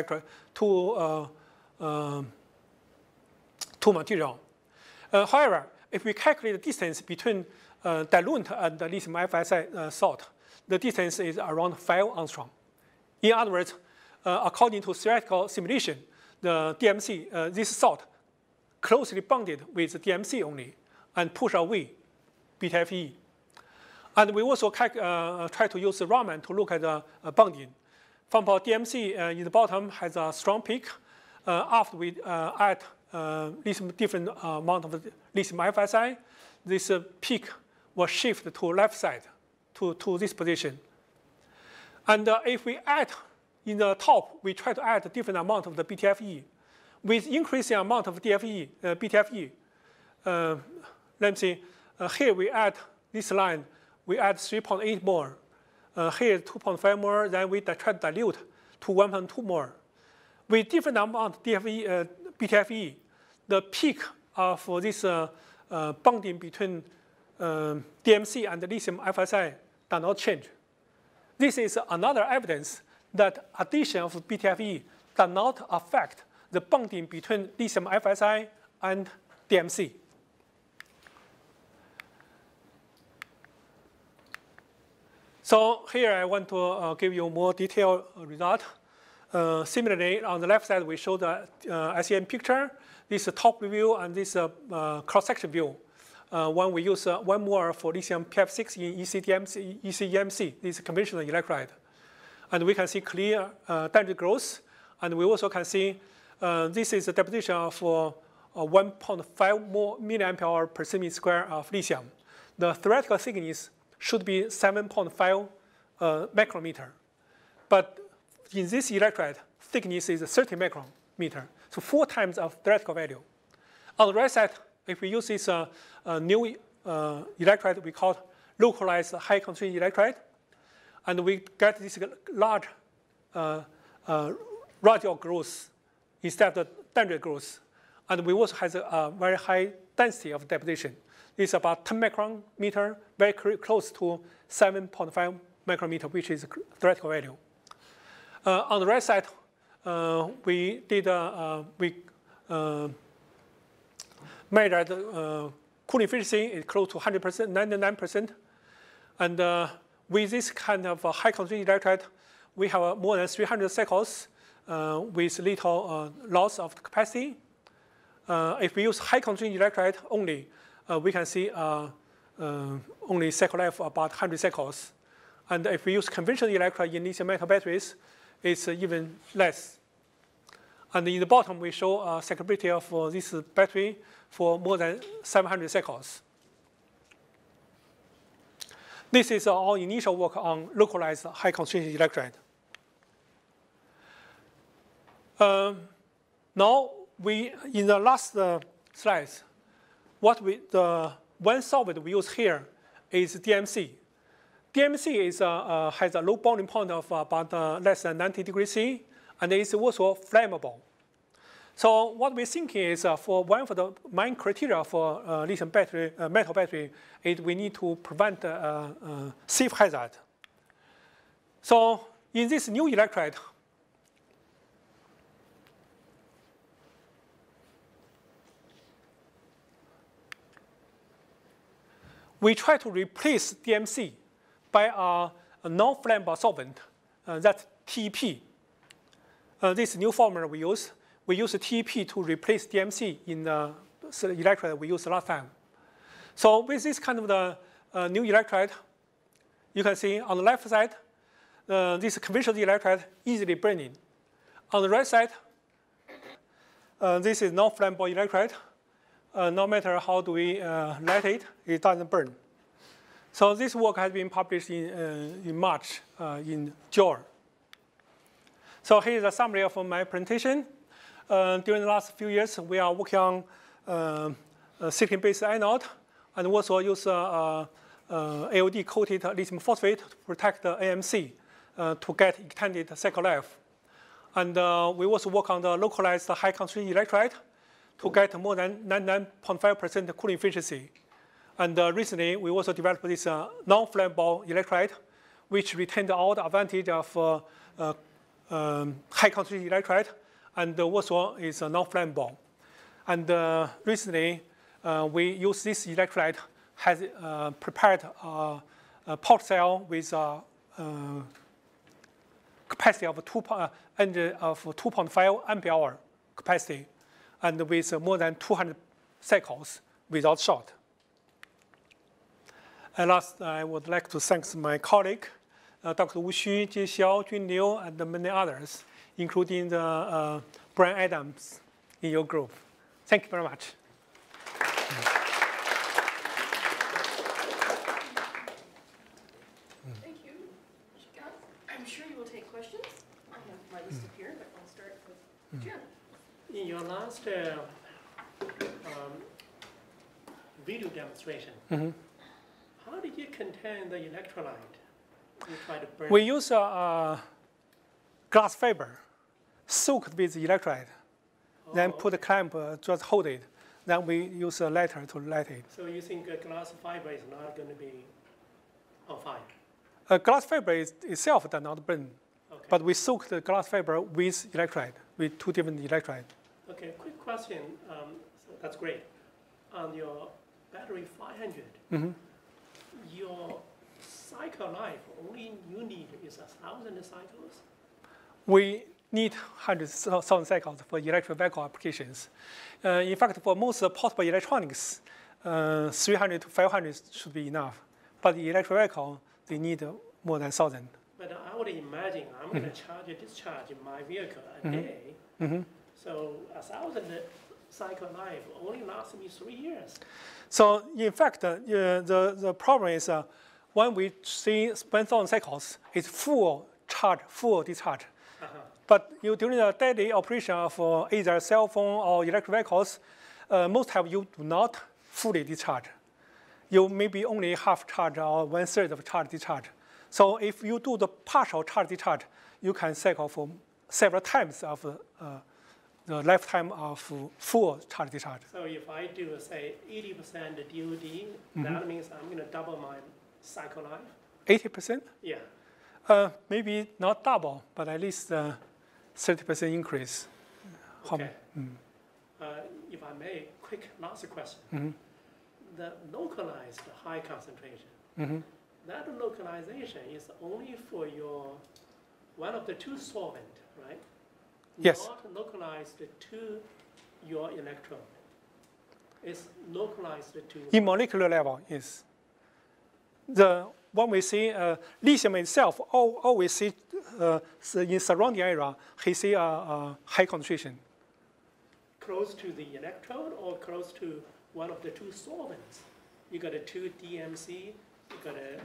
material. However, if we calculate the distance between diluent and the lithium FSI salt, the distance is around 5 angstrom. In other words, according to theoretical simulation, the DMC, this salt, closely bonded with the DMC only and push away BTFE. And we also try to use the Raman to look at the bonding. For example, DMC in the bottom has a strong peak. After we add different amount of lithium FSI, this peak will shift to left side, to this position. And if we add in the top, we try to add a different amount of the BTFE. With increasing amount of BTFE, let me see, here we add this line, we add 3.8 more. Here 2.5 more, then we try to dilute to 1.2 more. With different amount of BTFE, the peak of this bonding between DMC and the lithium FSI does not change. This is another evidence that addition of BTFE does not affect the bonding between lithium FSI and DMC. So here I want to give you more detailed result. Similarly, on the left side, we show the SEM picture. This is top view and this cross-section view. When we use 1 mole for lithium PF6 in ECEMC, this is conventional electrolyte. And we can see clear dendrite growth. And we also can see this is a deposition of 1.5 more milliampere hour per centimeter square of lithium. The theoretical thickness should be 7.5 micrometer. But in this electrolyte, thickness is 30 micrometer, so 4 times of theoretical value. On the right side, if we use this new electrolyte, we call localized high concentration electrolyte, and we get this large radial growth instead of dendrite growth. And we also have a very high density of deposition. It's about 10 micrometer, very close to 7.5 micrometer, which is theoretical value. On the right side, we measured cooling efficiency is close to 100%, 99%. And with this kind of high concentration electrolyte, we have more than 300 cycles with little loss of capacity. If we use high concentration electrolyte only, we can see only cycle life about 100 cycles. And if we use conventional electrolyte in lithium metal batteries, it's even less. And in the bottom, we show cyclability of this battery for more than 700 cycles. This is our initial work on localized high concentration electrolyte. Now, in the last slides, the one solvent we use here is DMC. DMC has a low boiling point of about less than 90 degrees C, and it's also flammable. So what we're thinking is for one of the main criteria for lithium battery, metal battery, is we need to prevent safe hazard. So in this new electrolyte, we try to replace DMC by a non-flammable solvent, that's TEP. This new formula we use TEP to replace DMC in the electrolyte we used last time. So with this kind of the new electrolyte, you can see on the left side, this conventional electrolyte easily burning. On the right side, this is non-flammable electrolyte. No matter how do we light it, it doesn't burn. So this work has been published in March in JOR. So here's a summary of my presentation. during the last few years, we are working on silicon-based anode, and also use ALD-coated lithium phosphate to protect the NMC to get extended cycle life. And we also work on the localized high concentration electrolyte to get more than 99.5% cooling efficiency. And recently, we also developed this non-flammable electrolyte, which retained all the advantage of high concentration electrolyte, and also is non-flammable. And recently, we use this electrolyte has prepared a pot cell with capacity of 2.5 ampere hour capacity, and with more than 200 cycles without short. And last, I would like to thank my colleague, Dr. Wu Xu, Jie Xiao, Jun Liu, and many others, including the Brian Adams in your group. Thank you very much. Thank you, Ji-Guang. I'm sure you will take questions. I have my list up here, but I'll start with Jen. In your last video demonstration, how did you contain the electrolyte? You try to burn We use glass fiber soaked with electrolyte, then put a clamp, just hold it. Then we use a lighter to light it. So you think glass fiber is not going to be on fire? Glass fiber itself does not burn, Okay. but we soak the glass fiber with electrolyte, with two different electrolytes. Okay, quick question. So that's great. On your battery 500, your cycle life, only you need is 1,000 cycles? We need 100,000 cycles for electric vehicle applications. In fact, for most portable electronics, 300 to 500 should be enough. But the electric vehicle, they need more than 1,000. But I would imagine I'm going to charge and discharge my vehicle a day. So 1,000 cycle life only lasts me 3 years. So in fact, the problem is when we see 1,000 cycles, it's full charge, full discharge. But during the daily operation of either cell phone or electric vehicles, most time you do not fully discharge. You maybe only half charge or 1/3 of charge discharge. So if you do the partial charge discharge, you can cycle for several times of the lifetime of full charge discharge. So if I do, say, 80% DOD, that means I'm going to double my cycle life? 80%? Yeah. Maybe not double, but at least 30% increase. Okay. If I may, quick last question. The localized high concentration, that localization is only for your one of the two solvent, right? Yes. Not localized to your electrode. It's localized to. In molecular level, yes. When we see lithium itself, always see in surrounding area, we see a high concentration. Close to the electrode or close to one of the two solvents? You got a 2 DMC, you got a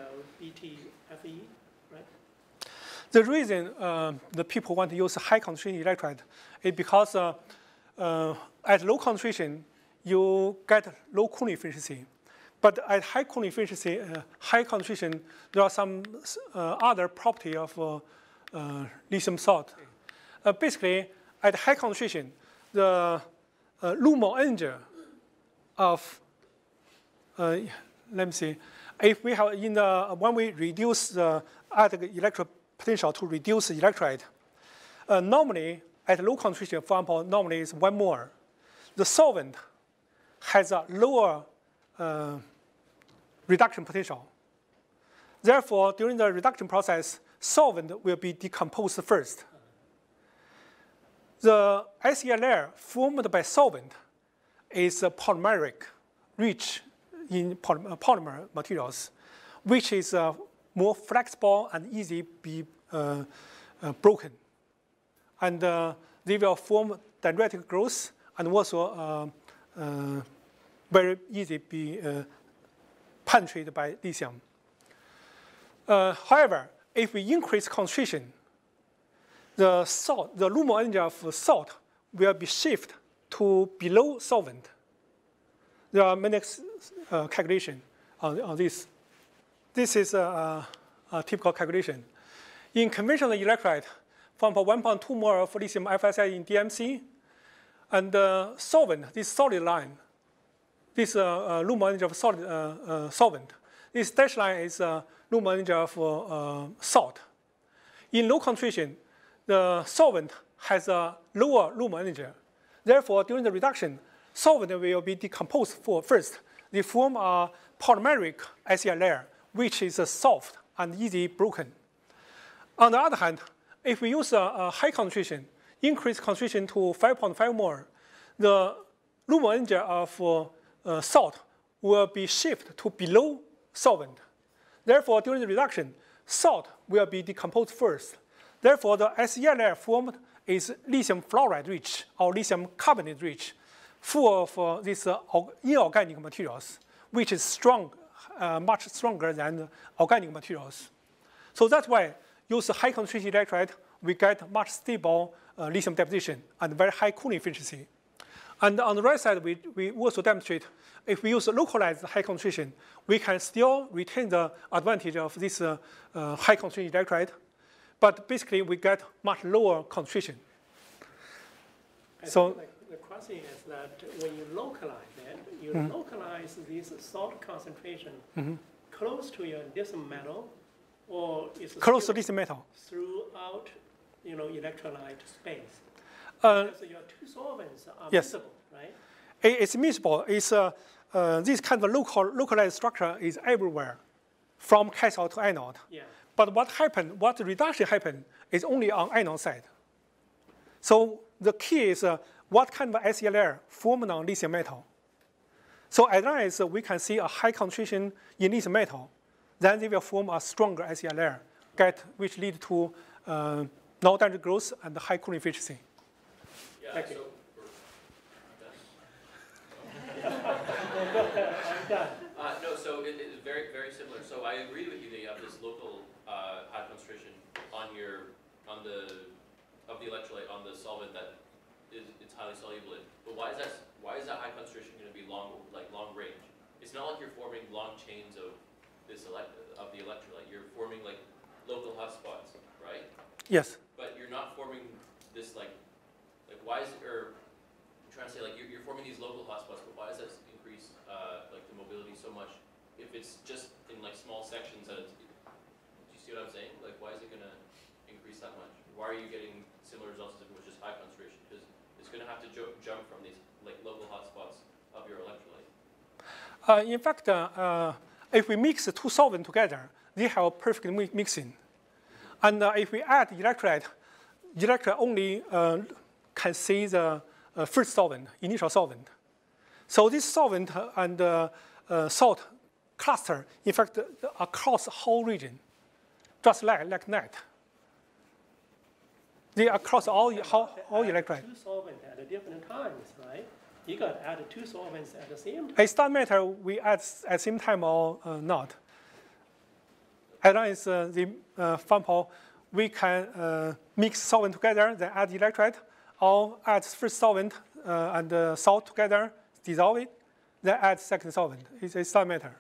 BTFE, right? The reason the people want to use high concentration electrolyte is because at low concentration, you get low cooling efficiency. But at high cooling efficiency, high concentration, there are some other property of lithium salt. Basically, at high concentration, the Lumo energy of, let me see, if we have when we reduce the added electric potential to reduce the electrolyte, normally at low concentration, for example, normally it's 1 mole. The solvent has a lower reduction potential. Therefore, during the reduction process, solvent will be decomposed first. The SEI layer formed by solvent is polymeric, rich in polymer materials, which is more flexible and easy to be broken. And they will form dendritic growth and also very easy to be penetrated by lithium. However, if we increase concentration, the Lumo energy of salt will be shifted to below solvent. There are many calculations on this. This is a typical calculation. In conventional electrolyte, for example, 1.2 mole of lithium FSI in DMC, and solvent, this solid line, this Luhmann energy of solid solvent. This dashed line is Luhmann energy of salt. In low concentration, the solvent has a lower Luhmann energy. Therefore, during the reduction, solvent will be decomposed first. They form a polymeric SEI layer, which is soft and easily broken. On the other hand, if we use a high concentration, increased concentration to 5.5 mole, the Luhmann energy of salt will be shifted to below solvent. Therefore, during the reduction, salt will be decomposed first. Therefore, the SEI layer formed is lithium fluoride rich or lithium carbonate rich, full of these inorganic materials, which is strong, much stronger than organic materials. So that's why use high concentration electrolyte, we get much stable lithium deposition and very high cooling efficiency. And on the right side, we also demonstrate if we use localized high concentration, we can still retain the advantage of this high concentration electrolyte, but basically we get much lower concentration. So the question is that when you localize it, you localize this salt concentration close to your lithium metal, or is it close to lithium metal throughout, electrolyte space? So your two solvents are yes. miscible, right? It's miscible. It's this kind of localized structure is everywhere, from cathode to anode. Yeah. But what the reduction happened is only on anode side. So the key is what kind of SEI layer formed on lithium metal. So as long as we can see a high concentration in lithium metal, then they will form a stronger SEI layer, which lead to non-dendrite growth and high cooling efficiency. Yeah, Thank you. so I'm done. no, so it is very, very similar. So I agree with you that you have this local high concentration on the electrolyte on the solvent that it's highly soluble in. But why is that high concentration going to be long range? It's not like you're forming long chains of the electrolyte. You're forming like local hotspots, right? Yes. But you're not forming this like why is or I'm trying to say like you're forming these local hotspots, but why does that increase like the mobility so much if it's just in like small sections do you see what I'm saying? Like why is it gonna increase that much? Why are you getting similar results as if it was just high concentration? Because it's gonna have to jump from these like local hotspots of your electrolyte. In fact, if we mix the two solvents together, they have perfect mixing. And if we add electrolyte only can see the first solvent, initial solvent. So this solvent and salt cluster, in fact, across the whole region, just like net. They across all electrolyte. Two solvents at different times, right? You got to add two solvents at the same time. It doesn't matter we add at the same time or not. As long as for example, we can mix solvent together, then add electrolyte, or add first solvent and salt together, dissolve it, then add second solvent. It doesn't matter.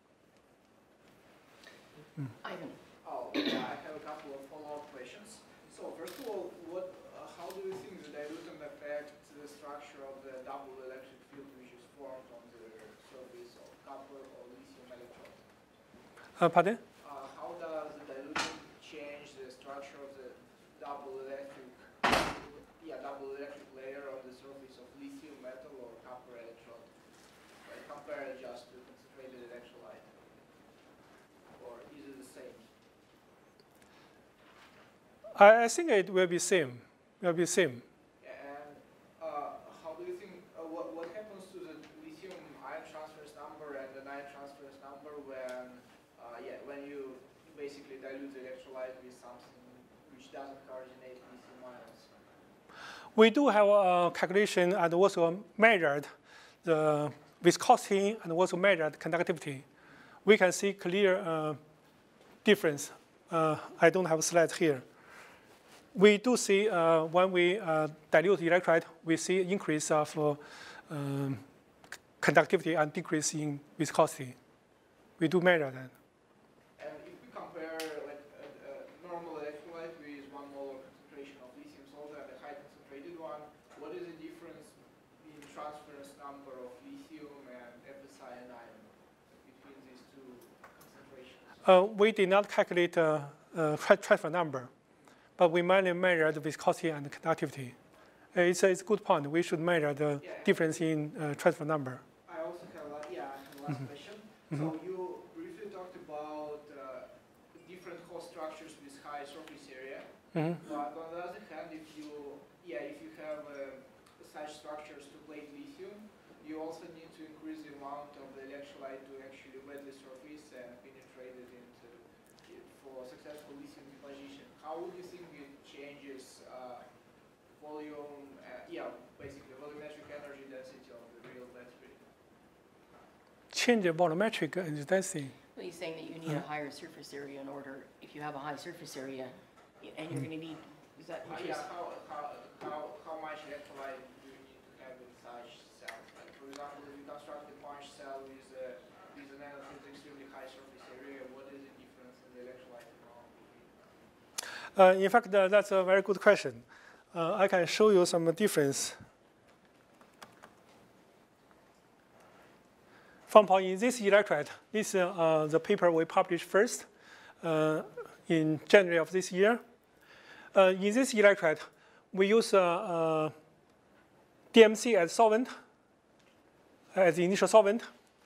Ivan. Oh, yeah, I have a couple of follow-up questions. So first of all, how do you think the dilution affects the structure of the double electric field which is formed on the surface of copper or lithium electrode? Pardon? How does the dilution change the structure of the double electric layer on the surface of lithium metal or copper electrode? Like compared just to concentrated electrolyte, or is it the same? I think it will be same. Will be same. And how do you think, what happens to the lithium ion transference number and the ion transference number when you basically dilute the electrolyte with something which doesn't coordinate lithium ions? We do have a calculation and also measured the viscosity and also measured conductivity. We can see clear difference. I don't have slides here. we do see when we dilute electrolyte, we see increase of conductivity and decrease in viscosity. We do measure that. And if we compare like a normal electrolyte with 1 molar concentration of lithium solvent and a high concentrated one, what is the difference in transference number of lithium and FSI and iron between these two concentrations? We did not calculate transfer number, but we mainly measure the viscosity and conductivity. It's a good point. We should measure the difference in transfer number. I also have last question. So you briefly talked about different host structures with high surface area. But on the other hand, if you have such structures to plate lithium, you also need to increase the amount of the electrolyte to actually wet the surface and penetrate it into for successful lithium deposition. How would you think it changes volume? Basically volumetric energy density of the real battery. Change the volumetric energy density. Well, he's saying that you need a higher surface area in order, if you have a high surface area, and you're going to need, is that what you're saying? How much electrolyte do you need to have in such cells? Like, for example, if you construct a punch cell with an anode with extremely high surface area, what is the difference in the electrolyte amount? In fact, that's a very good question. I can show you some difference. For example, in this electrolyte, this is the paper we published first in January of this year. In this electrolyte, we use DMC as solvent, as the initial solvent.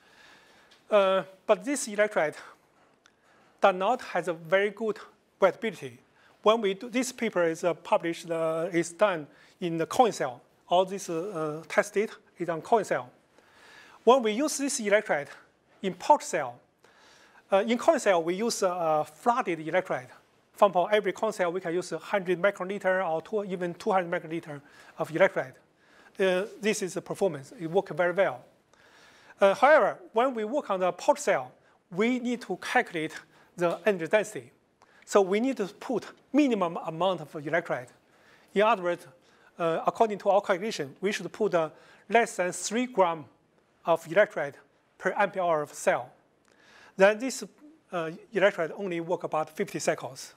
But this electrolyte does not have a very good wettability. When we do, this paper is published, is done in the coin cell. All this tested is on coin cell. When we use this electrolyte in pouch cell, in coin cell we use flooded electrolyte. For example, every coin cell we can use 100 microliter or even 200 microliter of electrolyte. This is the performance. It works very well. However, when we work on the pouch cell, we need to calculate the energy density. So we need to put minimum amount of electrolyte. In other words, according to our calculation, we should put less than 3 grams of electrolyte per ampere hour of cell. Then this electrolyte only work about 50 cycles.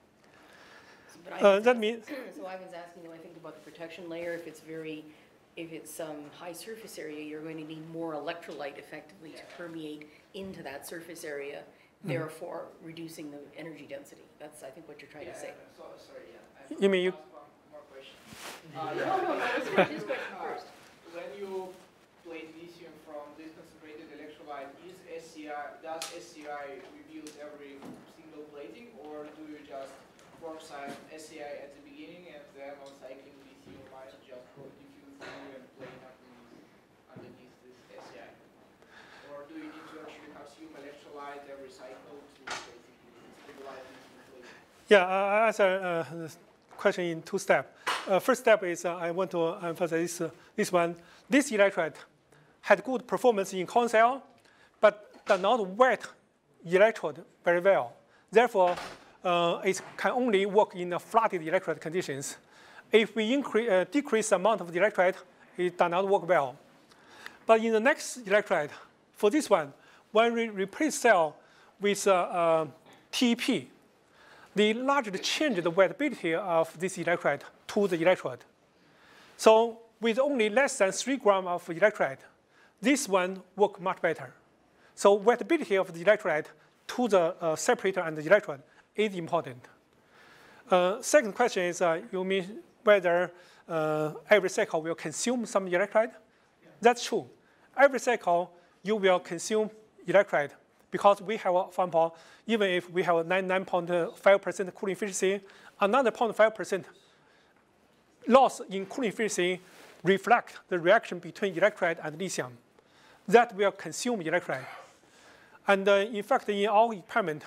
That means. So I was asking, I think about the protection layer. If it's high surface area, you're going to need more electrolyte effectively to permeate into that surface area, therefore reducing the energy density. That's, I think, what you're trying to say. You mean you? One more question. No, let's finish this question first. When you plate lithium from this concentrated electrolyte, does SCI rebuild every single plating, or do you just form some SCI at the beginning and then on cycling lithium ion just diffuse through and plate underneath this SCI? Or do you need to actually consume electrolyte every cycle to basically stabilize lithium plating? Yeah, I answer the question in 2 steps. First step is I want to emphasize this one. This electrolyte had good performance in coin cell, but does not wet electrode very well. Therefore, it can only work in flooded electrolyte conditions. If we decrease the amount of the electrolyte, it does not work well. But in the next electrolyte, for this one, when we replace cell with TEP, they largely change the wettability of this electrolyte to the electrode. So with only less than 3 grams of electrolyte, this one works much better. So wettability of the electrolyte to the separator and the electrode is important. Second question is, you mean whether every cycle will consume some electrolyte? Yeah. That's true. Every cycle, you will consume electrolyte because we have, for example, even if we have 99.5% cooling efficiency, another 0.5% loss in cooling efficiency reflect the reaction between electrolyte and lithium. That will consume electrolyte. And in fact, in our experiment,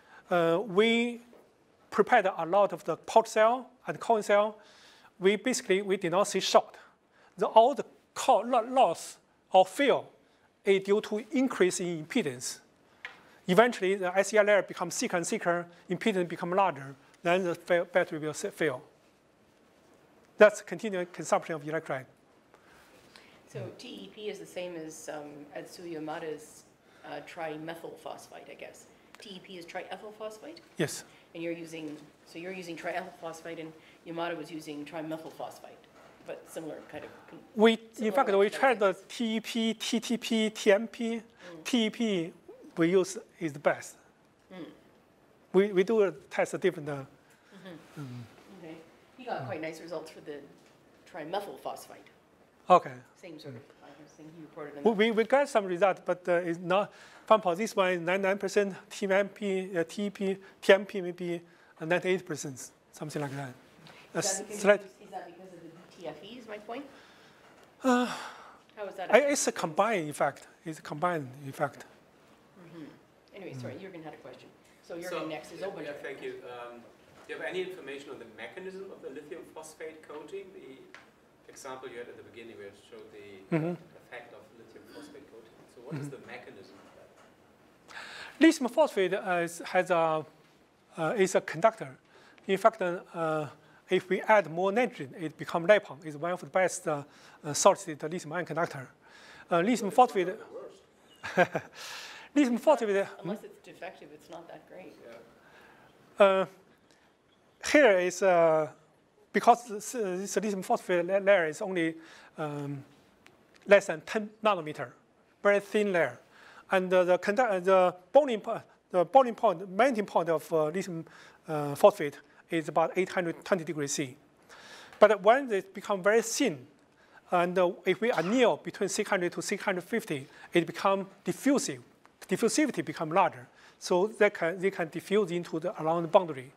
we prepared a lot of the pouch cell and coin cell. We did not see short. All the loss or fail is due to increase in impedance. Eventually, the SCI layer becomes thicker and thicker, impedance becomes larger, then the battery will fail. That's continuous consumption of electrolyte. So TEP is the same as Yamada's trimethyl phosphite, I guess. TEP is triethyl phosphite, Yes. and you're using triethyl phosphite, and Yamada was using trimethyl phosphite, but similar kind of. In fact, we tried the TEP, TTP, TMP. TEP we use is the best. We do test different. Okay, you got quite nice results for the trimethyl phosphite. Okay. Same sort of thing you reported. In We got some result, but it's not. For example, this one is 99%, TMP, TEP, TMP maybe 98%, something like that. Is that because of the BTFE, is my point? How is that? It's a combined effect. It's a combined effect. Anyway, sorry, Jürgen had a question. So Jürgen next is open. Yeah, thank you. Do you have any information on the mechanism of the lithium phosphate coating? The example you had at the beginning where it showed the effect of lithium phosphate coating. So what is the mechanism of that? Lithium phosphate is a conductor. In fact, if we add more nitrogen, it becomes LiPo. It's one of the best solid-state lithium-ion conductor. Lithium phosphate. Lithium phosphate. Unless it's defective, it's not that great. Here is because this lithium phosphate layer is only less than 10 nanometer, very thin layer, and the boiling point, melting point of lithium phosphate is about 820 degrees C. But when it becomes very thin, and if we anneal between 600 to 650, it becomes diffusive. Diffusivity becomes larger, so they can diffuse into around the boundary.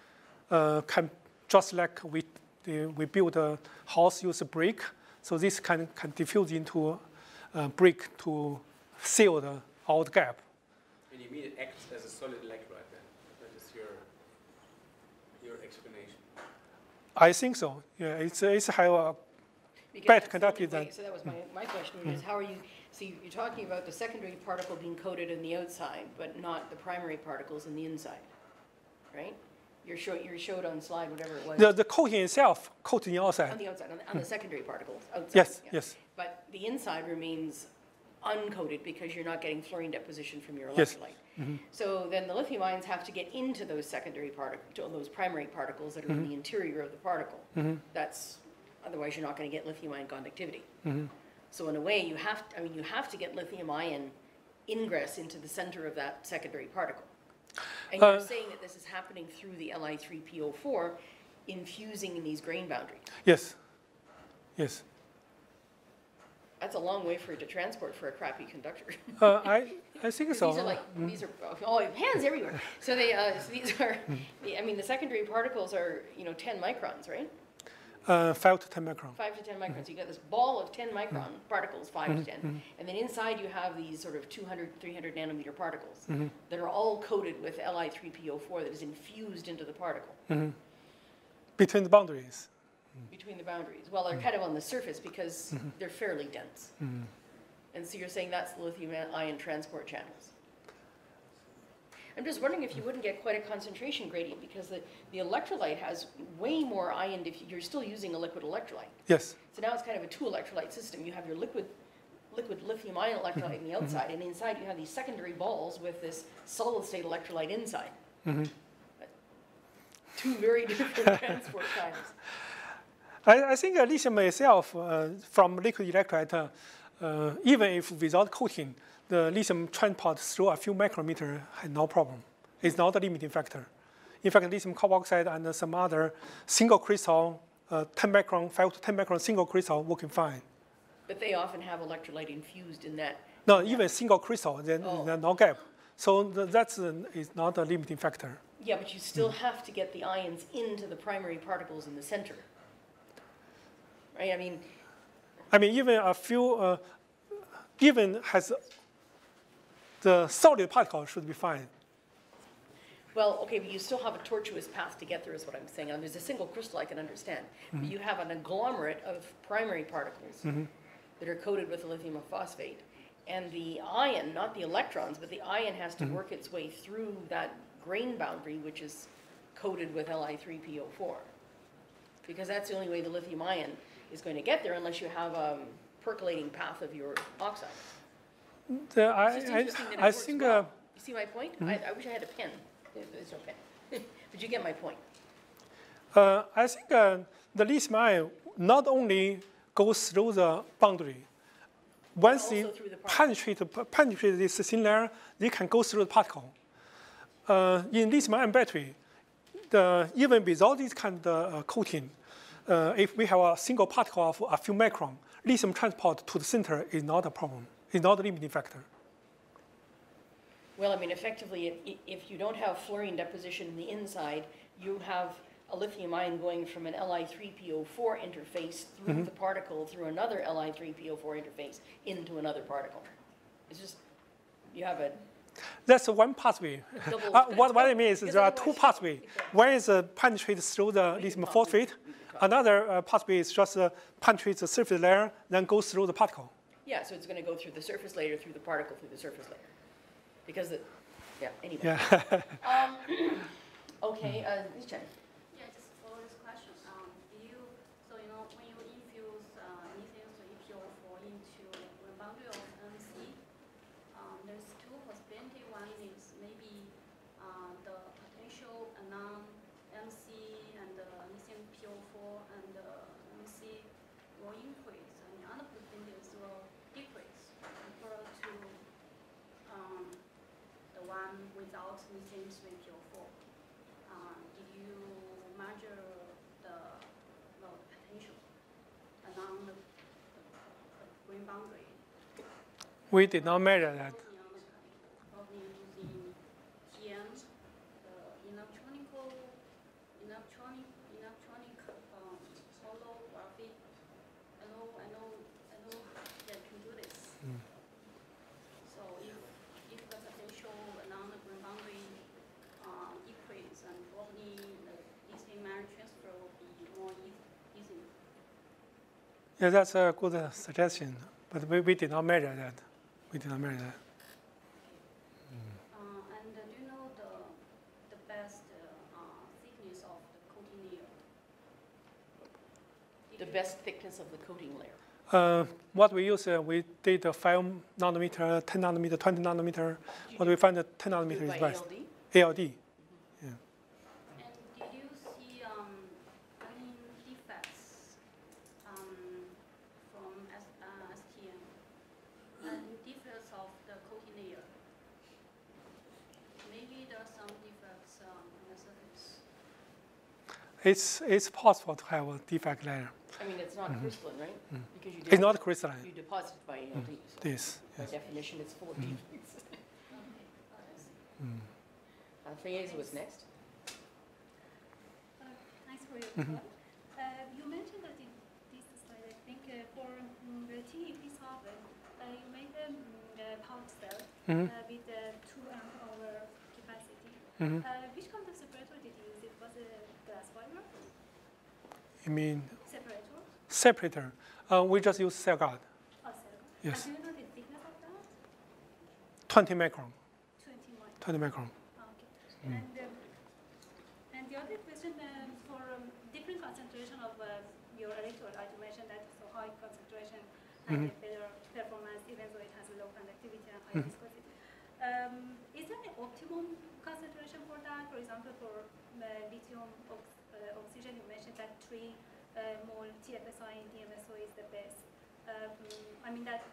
Just like we build a house use brick, so this can diffuse into brick to seal all the gap. And you mean it acts as a solid electrolyte then? That is your explanation. I think so. Yeah, it's have a better conductive than. So that was my question, which is how are you? So you're talking about the secondary particle being coated in the outside, but not the primary particles in the inside, right? You showed on slide whatever it was. The coating itself coating the outside. On the outside, on the secondary particles outside. Yes, yeah. yes. But the inside remains uncoated because you're not getting fluorine deposition from your Yes. electrolyte. So then the lithium ions have to get into those secondary particles, those primary particles that are in the interior of the particle. That's otherwise you're not going to get lithium ion conductivity. So in a way, you have to get lithium ion ingress into the center of that secondary particle. And you're saying that this is happening through the Li3PO4 infusing in these grain boundaries. Yes, yes. That's a long way for it to transport for a crappy conductor. I think so. These are these are hands everywhere. So these are, I mean, the secondary particles are 10 microns, right? 5 to 10 micron. 5 to 10 microns. You got this ball of 10 micron particles, 5 to 10, and then inside you have these sort of 200, 300 nanometer particles that are all coated with Li3PO4 that is infused into the particle. Between the boundaries. Between the boundaries. Well, they're kind of on the surface because they're fairly dense. And so you're saying that's the lithium ion transport channels. I'm just wondering if you wouldn't get quite a concentration gradient because the electrolyte has way more ion if you're still using a liquid electrolyte. Yes. So now it's kind of a two electrolyte system. You have your liquid lithium ion electrolyte on the outside, and inside you have these secondary balls with this solid state electrolyte inside. Two very different transport times. I think lithium itself, from liquid electrolyte, even if without coating, the lithium transport through a few micrometers had no problem. It's not a limiting factor. In fact, lithium carboxide and some other single crystal, 10 micron, 5 to 10 micron single crystal working fine. But they often have electrolyte infused in that. No, even single crystal, there's no gap. So that's is not a limiting factor. Yeah, but you still have to get the ions into the primary particles in the center. Right? I mean, even a few, even has the solid particle should be fine. well, okay, but you still have a tortuous path to get there is what I'm saying. And there's a single crystal I can understand. But you have an agglomerate of primary particles that are coated with lithium phosphate. And the ion, not the electrons, but the ion has to work its way through that grain boundary, which is coated with Li3PO4. because that's the only way the lithium ion is going to get there unless you have a percolating path of your oxide. It's just interesting that it works think. well. You see my point? I wish I had a pen. There's no pen. But you get my point. I think the lithium ion not only goes through the boundary. Once Also it through the particle. penetrate this thin layer, they can go through the particle. In lithium-ion battery, even without this kind of coating, if we have a single particle of a few micron, lithium transport to the center is not a problem. It's not a limiting factor. Well, I mean, effectively, if you don't have fluorine deposition in the inside, you have a lithium ion going from an Li3PO4 interface through the particle, through another Li3PO4 interface into another particle. It's just, you have a That's one pathway. double. What I mean is Because there are two otherwise- pathways. One is penetrate through the lithium phosphate. Another pathway is just penetrate the surface layer, then goes through the particle. Yeah, so it's going to go through the surface layer, through the particle, through the surface layer. Because anyway. Yeah. Okay, Ms. Chen. Yeah, just follow this question. When you infuse lithium EPO4 into the boundary of NMC, there's two possibilities. One is maybe the potential non-MC and the lithium PO4 and the MC will increase, and the other possibilities will decrease compared to the one without lithium 3PO4. Did you measure the potential along the green boundary? We did not measure that. Probably using TM, the electronic holography. I know that can do this. So if the potential along the green boundary decrease, and probably the lithium ion transfer will be more easy. Yeah, that's a good suggestion, but we did not measure that. We did not measure that. And do you know the best thickness of the coating layer? The best thickness of the coating layer. What we use, we did 5 nanometer, 10 nanometer, 20 nanometer. What we find that 10 nanometer is By best. ALD? ALD. Yeah. And did you see any defects from STM? Defects of the coating layer? Maybe there are some defects on the surface. It's possible to have a defect layer. I mean, it's not crystalline, right? Because It's not crystalline. You deposit by ALD. So This. by Yes. definition, it's full of defects. Fayez was next. Thanks for your talk. You mentioned that in this slide, I think, for the TEP solvent, you made a pouch cell with 2 amp-hour capacity. Which kind of separator did you use? It was a glass fiber? You mean Separator? separator? We just use cell guard. Oh, cell. Yes. And do you know the thickness of that? 20 micron. 20 micron. 20 micron. Okay. And the other question for different concentration of your electrolyte, you mentioned that so high concentration and a better performance, even though it has a low conductivity and high viscosity. Is there an optimum concentration for that? For example, for lithium oxygen, you mentioned that 3 mole TFSI in DMSO is the best. I mean that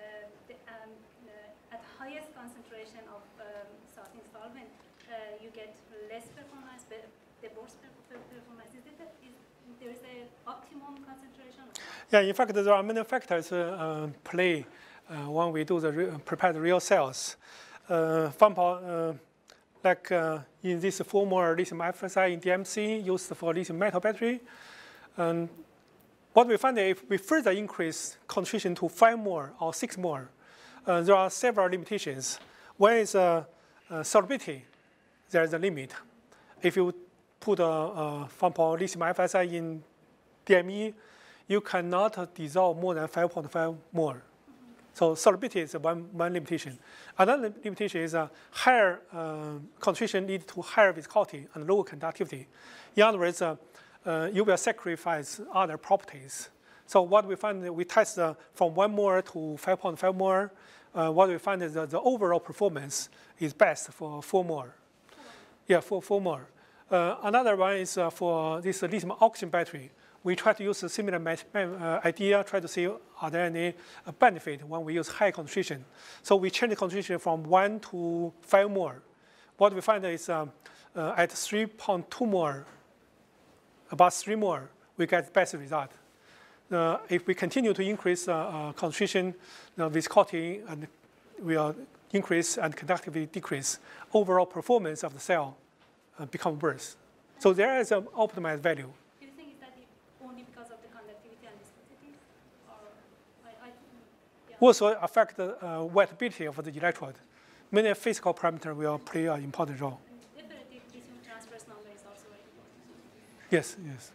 at highest concentration of starting solvent, you get less performance, but the worst performance. Is there is an optimum concentration? Yeah, in fact, there are many factors play when we do the prepared real cells. For example, like in this 4 mole lithium FSI in DMC used for lithium metal battery. And what we find is if we further increase concentration to 5 mole or 6 mole, there are several limitations. One is solubility. There is a limit. If you put for example, lithium FSI in DME, you cannot dissolve more than 5.5 mole. So solubility is one limitation. Another limitation is higher concentration leads to higher viscosity and lower conductivity. In other words, you will sacrifice other properties. So what we find, we test from 1 mole to 5.5 mole. What we find is that the overall performance is best for 4 mole. Yeah, for 4 mole. Another one is for this lithium oxygen battery. We try to use a similar idea, try to see are there any benefit when we use high concentration. So we change the concentration from 1 to 5 mole. What we find is at 3.2 mole, about 3 mole, we get best result. If we continue to increase concentration, viscosity and will increase and conductivity decrease, overall performance of the cell become worse. So there is an optimized value. Do you think is that only because of the conductivity and viscosity? Or yeah. Also affect the wettability of the electrode. Many physical parameters will play an important role. And definitely, lithium transverse number is also very important. Yes, yes.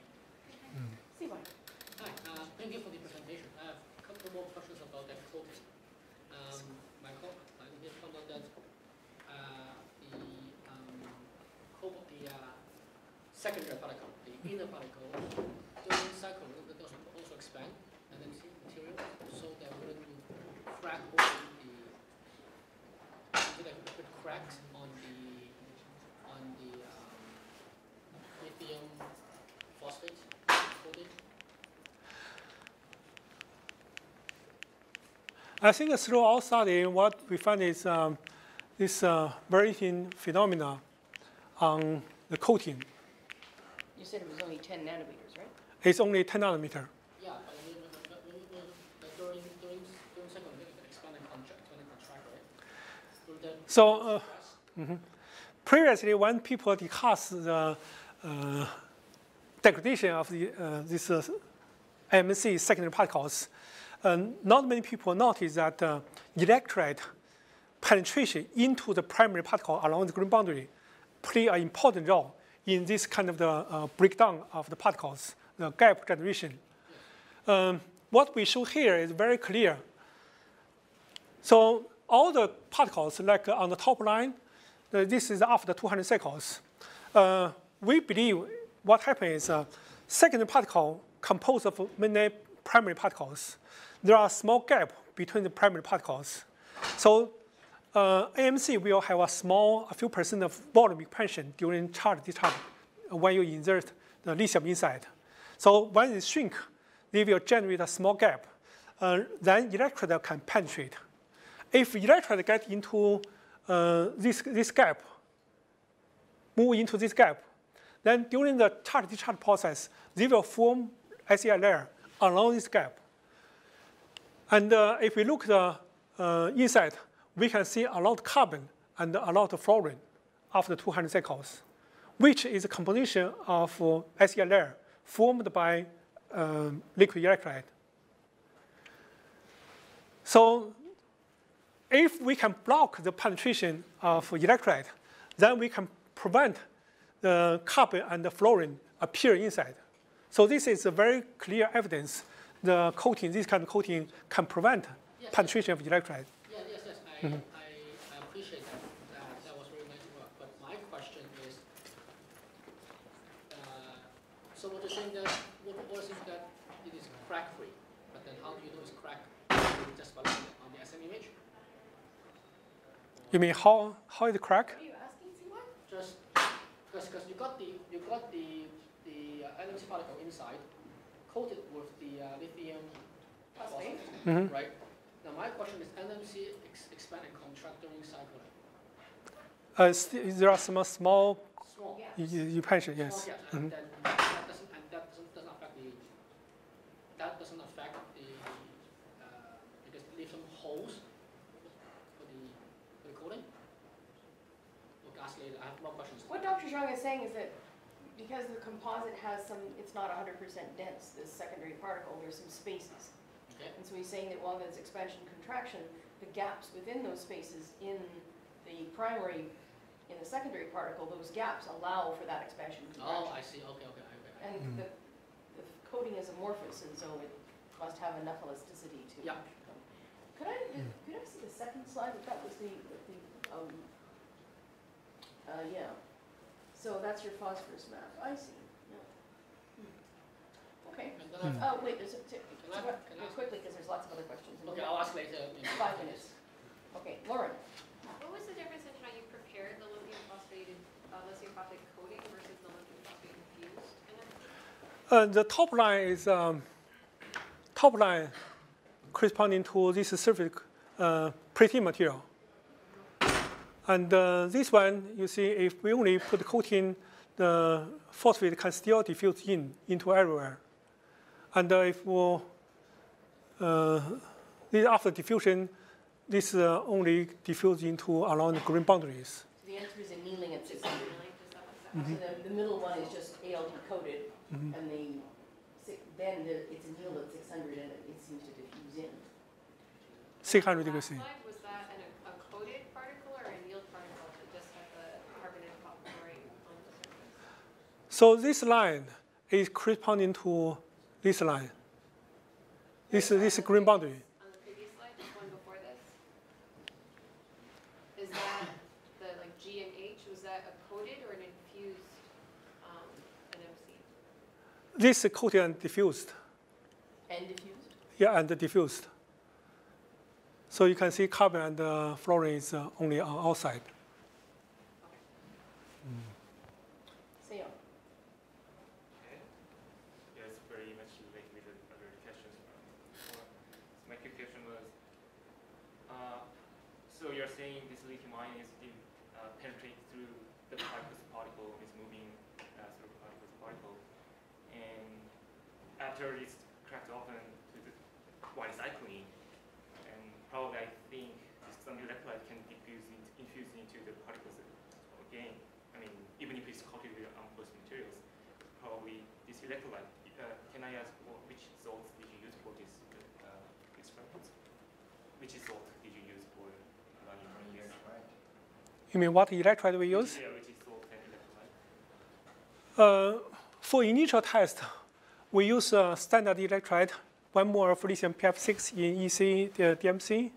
Hi, thank you for the presentation. I have a couple more questions about that coating. I need to find out that the secondary particle, the inner particle, during cycle, it does also expand and then see material, so that when you crack open the cracks on the lithium phosphate coating. I think through our study, what we find is this very thin phenomena on the coating. You said it was only 10 nanometers, right? It's only 10 nanometer. Yeah, but during cycle, it expand and contract, right? Will that So previously, when people discuss the degradation of this NMC secondary particles, not many people notice that electrolyte penetration into the primary particle along the green boundary play an important role in this kind of the breakdown of the particles, the gap generation. What we show here is very clear. So all the particles, like on the top line, this is after 200 cycles. We believe what happens is secondary particle composed of many primary particles. There are small gaps between the primary particles. So AMC will have a few percent of volume expansion during charge discharge when you insert the lithium inside. So when it shrink, they will generate a small gap. Then electrolyte can penetrate. If electrolyte get into this gap, move into this gap, then during the charge discharge process, they will form SEI layer along this gap. And if we look at the inside, we can see a lot of carbon and a lot of fluorine after 200 cycles, which is a composition of SEI layer formed by liquid electrolyte. So if we can block the penetration of electrolyte, then we can prevent the carbon and the fluorine appear inside. So this is a very clear evidence the coating, this kind of coating can prevent penetration of electrolyte. Yes. I appreciate that. That was very nice work. But my question is, so what you're saying that what is that it is crack-free, but then how do you know it's crack-free just by looking on the SM image? You mean how it crack? What are you asking, Ji-Guang? Just because you got the NMC particle inside, coated with the lithium phosphate, right? Now my question is, NMC expand and contract during cycling? There are some small Yes. you mentioned, yes. Small gaps, and then that doesn't affect the because leave some holes for the coating. We'll ask later. I have more questions. What Dr. Zhang is saying is that because the composite has some, it's not 100% dense, this secondary particle, there's some spaces. Okay. And so he's saying that while there's expansion, contraction, the gaps within those spaces in the primary, in the secondary particle, those gaps allow for that expansion, contraction. Oh, I see. Okay. And the coating is amorphous, and so it must have enough elasticity to. Yeah. Could I see the second slide? That was yeah. So that's your phosphorus map. I see. Yeah. Okay. And then Oh, wait, there's can I quickly, because there's lots of other questions. okay, I'll ask later. In 5 minutes. Okay, Lauren. What was the difference in how you prepared the lithium phosphate coating versus the lithium phosphate infused? The top line is top line corresponding to this surface pretty material. And this one, you see, if we only put coating, the phosphate can still diffuse into everywhere. And if we, after diffusion, this only diffuse into around the green boundaries. So the answer is annealing at 600. So the middle one is just ALD coated, and then it's annealed at 600, and it seems to diffuse in. 600 degrees C. Was that a coated particle or a annealed particle that just had the carbonate chloride on the surface? So this line is corresponding to this line. This green boundary. On the previous slide, this one before this, is that the G and H? Was that a coated or an infused NMC? This is coated and diffused. And diffused? Yeah, and diffused. So you can see carbon and fluorine is only on outside. Say Okay. Yes, very much related with the other questions before. So my quick question was, so you're saying this lithium ion is penetrate through the particle is moving through particle, and after it's cracked open to the white cycling, and probably I think some electrolyte can infuse into the particles again. I mean, even if it's coated with amorphous materials, probably this electrolyte. Can I ask which salts did you use for this experiment? Which salt did you use for running here? You mean what electrolyte we use? Yeah, which is salt and electrolyte. For initial test, we use standard electrolyte, 1 mole of lithium PF6 in EC DMC.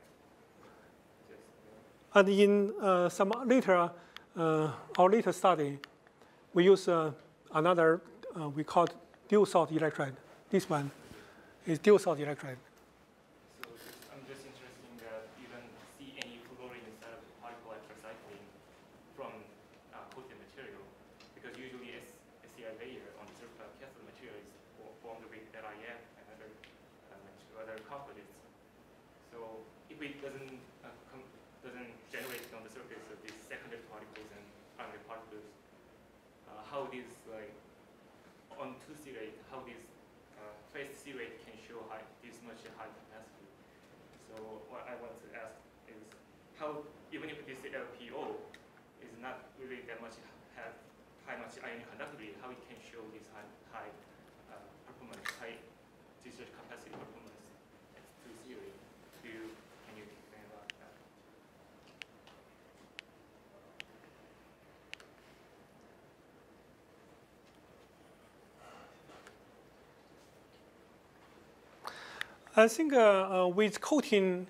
And in some later, our later study, we use another, we call it dual salt electrolyte. This one is dual salt electrolyte. So I'm just interested in that you don't see any fluorine inside of the particle after cycling from coated material, because usually SCI layer on the surface cathode material is formed with LIF and other composites. So if it doesn't generate on the surface of these secondary particles and primary particles, how this on 2C rate, how this phase C rate can show this much high capacity. So what I want to ask is how, even if this LPO is not really that much have much ionic conductivity, how it can show this high performance, high discharge capacity performance at 2C rate? Can you explain about that? I think with coating,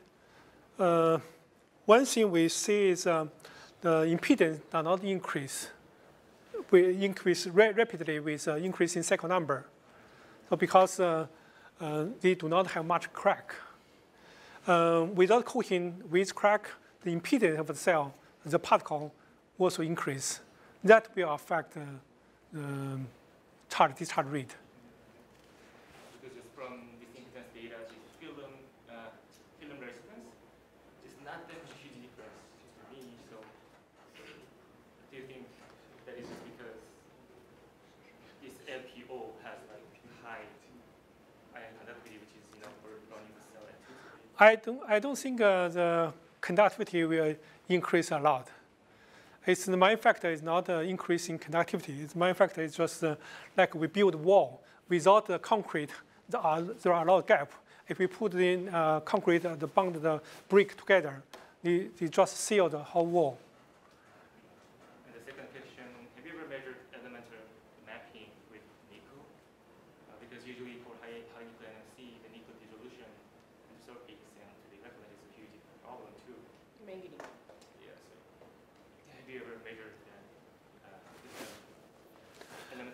one thing we see is the impedance does not increase. We increase rapidly with increase in cycle number. So because they do not have much crack. Without coating, with crack, the impedance of the cell, the particle, also increase. That will affect the discharge rate. Because just from this impedance data, the film resistance is not that much huge difference for me. So do you think that is just because this LPO has high ion conductivity, which is enough for running the cell at 2C? I don't think the conductivity will increase a lot. It's the main factor is not increase in conductivity. The main factor is just like we build wall. Without the concrete, there are a lot of gaps. If we put in concrete, the bond the brick together, they just seal the whole wall. And the second question, have you ever measured elemental mapping with nickel? Because usually for high nickel NMC, the nickel dissolution to the surface and to the electrolyte is a huge problem too. Manganese. Yeah, so have you ever measured elemental mapping?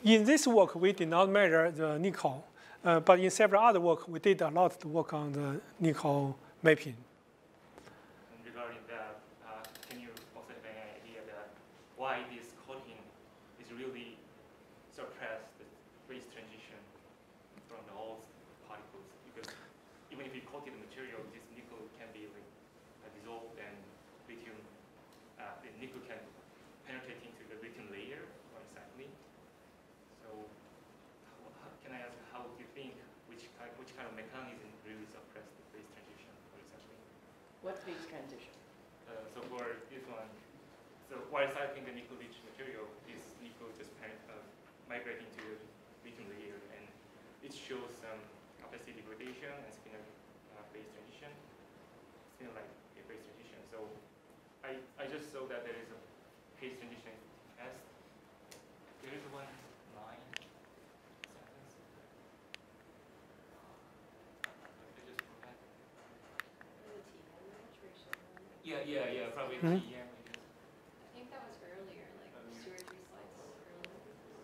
In this work, we did not measure the nickel, but in several other work, we did a lot of work on the nickel mapping. And regarding that, can you also have an idea that why this coating is really suppress the phase transition from the old particles? Because even if you coated the material, this nickel can be like, dissolved and lithium, the nickel can penetrate into the lithium layer more exactly. So can I ask, how do you think, which kind of mechanism really suppress the phase transition more exactly? What phase transition? So for this one, so while cycling the nickel-rich material, this nickel just migrating to the lithium layer, and it shows some capacity degradation and spinel phase transition, spinel-like phase transition. So I just saw that there is a phase transition test. There is one line sentence. I just forgot. Yeah, probably TEM, I guess. I think that was earlier, like 2 or 3 slides earlier.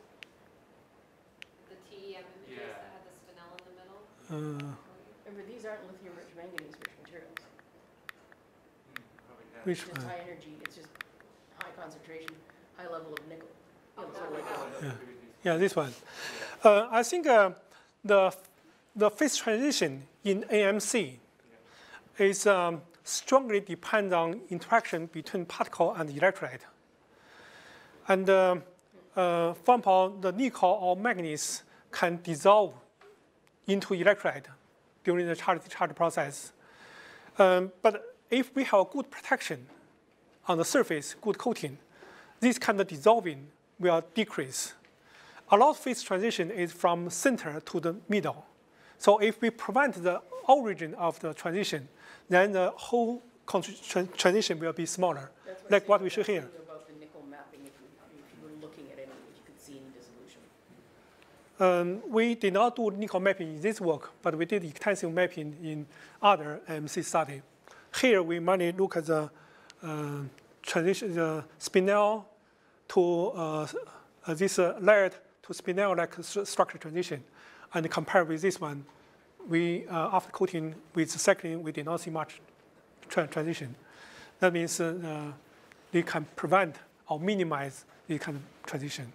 The TEM images that had the spinel in the middle. Remember, these aren't lithium-rich manganese-rich materials. Probably that. Which It's just one? high energy. It's just high concentration, high level of nickel. Oh, It's that sort of one. like Yeah, this one. I think the phase transition in AMC is strongly depend on interaction between particle and electrolyte. And for example, the nickel or manganese can dissolve into electrolyte during the charge-discharge process. But if we have good protection on the surface, good coating, this kind of dissolving will decrease. A lot of phase transition is from center to the middle. So if we prevent the origin of the transition, then the whole transition will be smaller, like what we show here. about the nickel mapping, if you were looking at any, if you could see any dissolution. We did not do nickel mapping in this work, but we did extensive mapping in other AMC study. Here we mainly look at the transition, the spinel to this layered to spinel-like structure transition, and compare with this one. We after coating with cycling, we did not see much transition. That means they can prevent or minimize this kind of transition.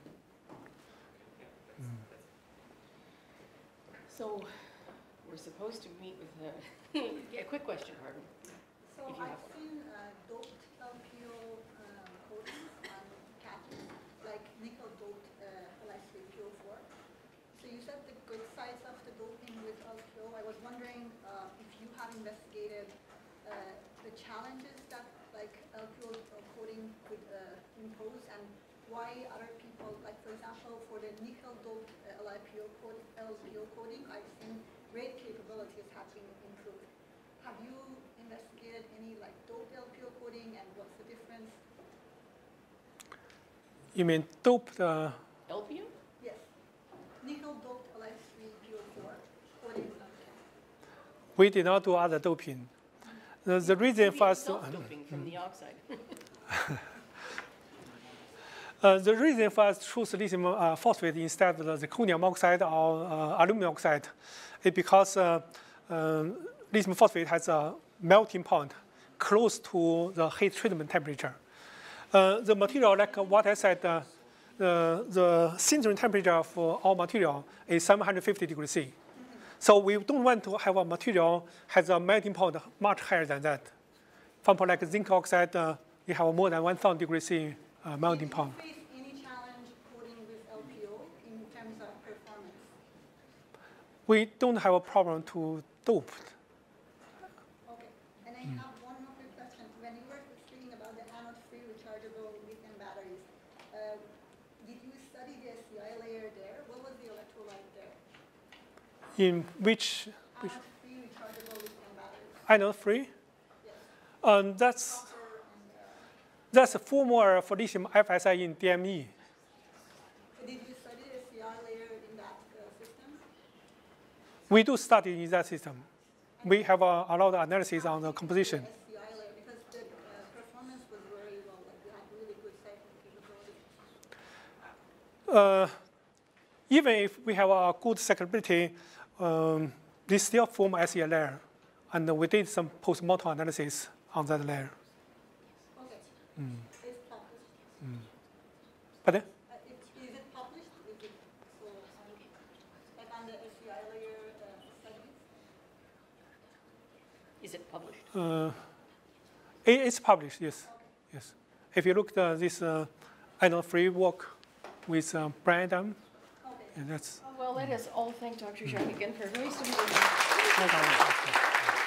So we're supposed to meet with a quick question, pardon. So If you have I've seen doped LPO coatings on cathodes, like nickel doped LHCE. So you said the good sides of the doping with LPO. I was wondering if you have investigated the challenges that like LPO coating could impose, and why other people, like for example, for the nickel doped LPO coating, I've seen rate capabilities have been improved. Have you investigated any like doped LPO coating, and what's the difference? You mean doped? LPO? Yes, nickel doped LHCE coating. We did not do other doping. The reason for us to Doping from the oxide. the reason for us to choose lithium phosphate instead of the zirconium oxide or aluminum oxide is because lithium phosphate has a melting point close to the heat treatment temperature. The material, like what I said, the sintering temperature for our material is 750 degrees C. So we don't want to have a material has a melting point much higher than that. For example, like zinc oxide, you have more than 1,000 degrees C melting point. Did you face any challenge coating with LPO in terms of performance? We don't have a problem to dope. Okay, and I have one more quick question. When you were speaking about the anode-free rechargeable lithium batteries, did you study the SCI layer there? What was the electrolyte there? In which Anode-free rechargeable lithium batteries. anode-free? Yes. That's a formula for lithium FSI in DME. So did you study the SCI layer in that system? We do study in that system. We have a lot of analysis on the composition. SCI layer, because the performance was very well, like you had really good cycling capability. even if we have a good cyclability, they still form SEA layer. And we did some post-mortem analysis on that layer. Okay. It's published. Pardon? Is it published? Is it so, like on the SEI layer studies? Is it published? It's published, yes. Okay. Yes. If you look at this anode-free work with Brandon, Okay. and that's. Well, let us all thank Dr. Zhang again for a very stimulating.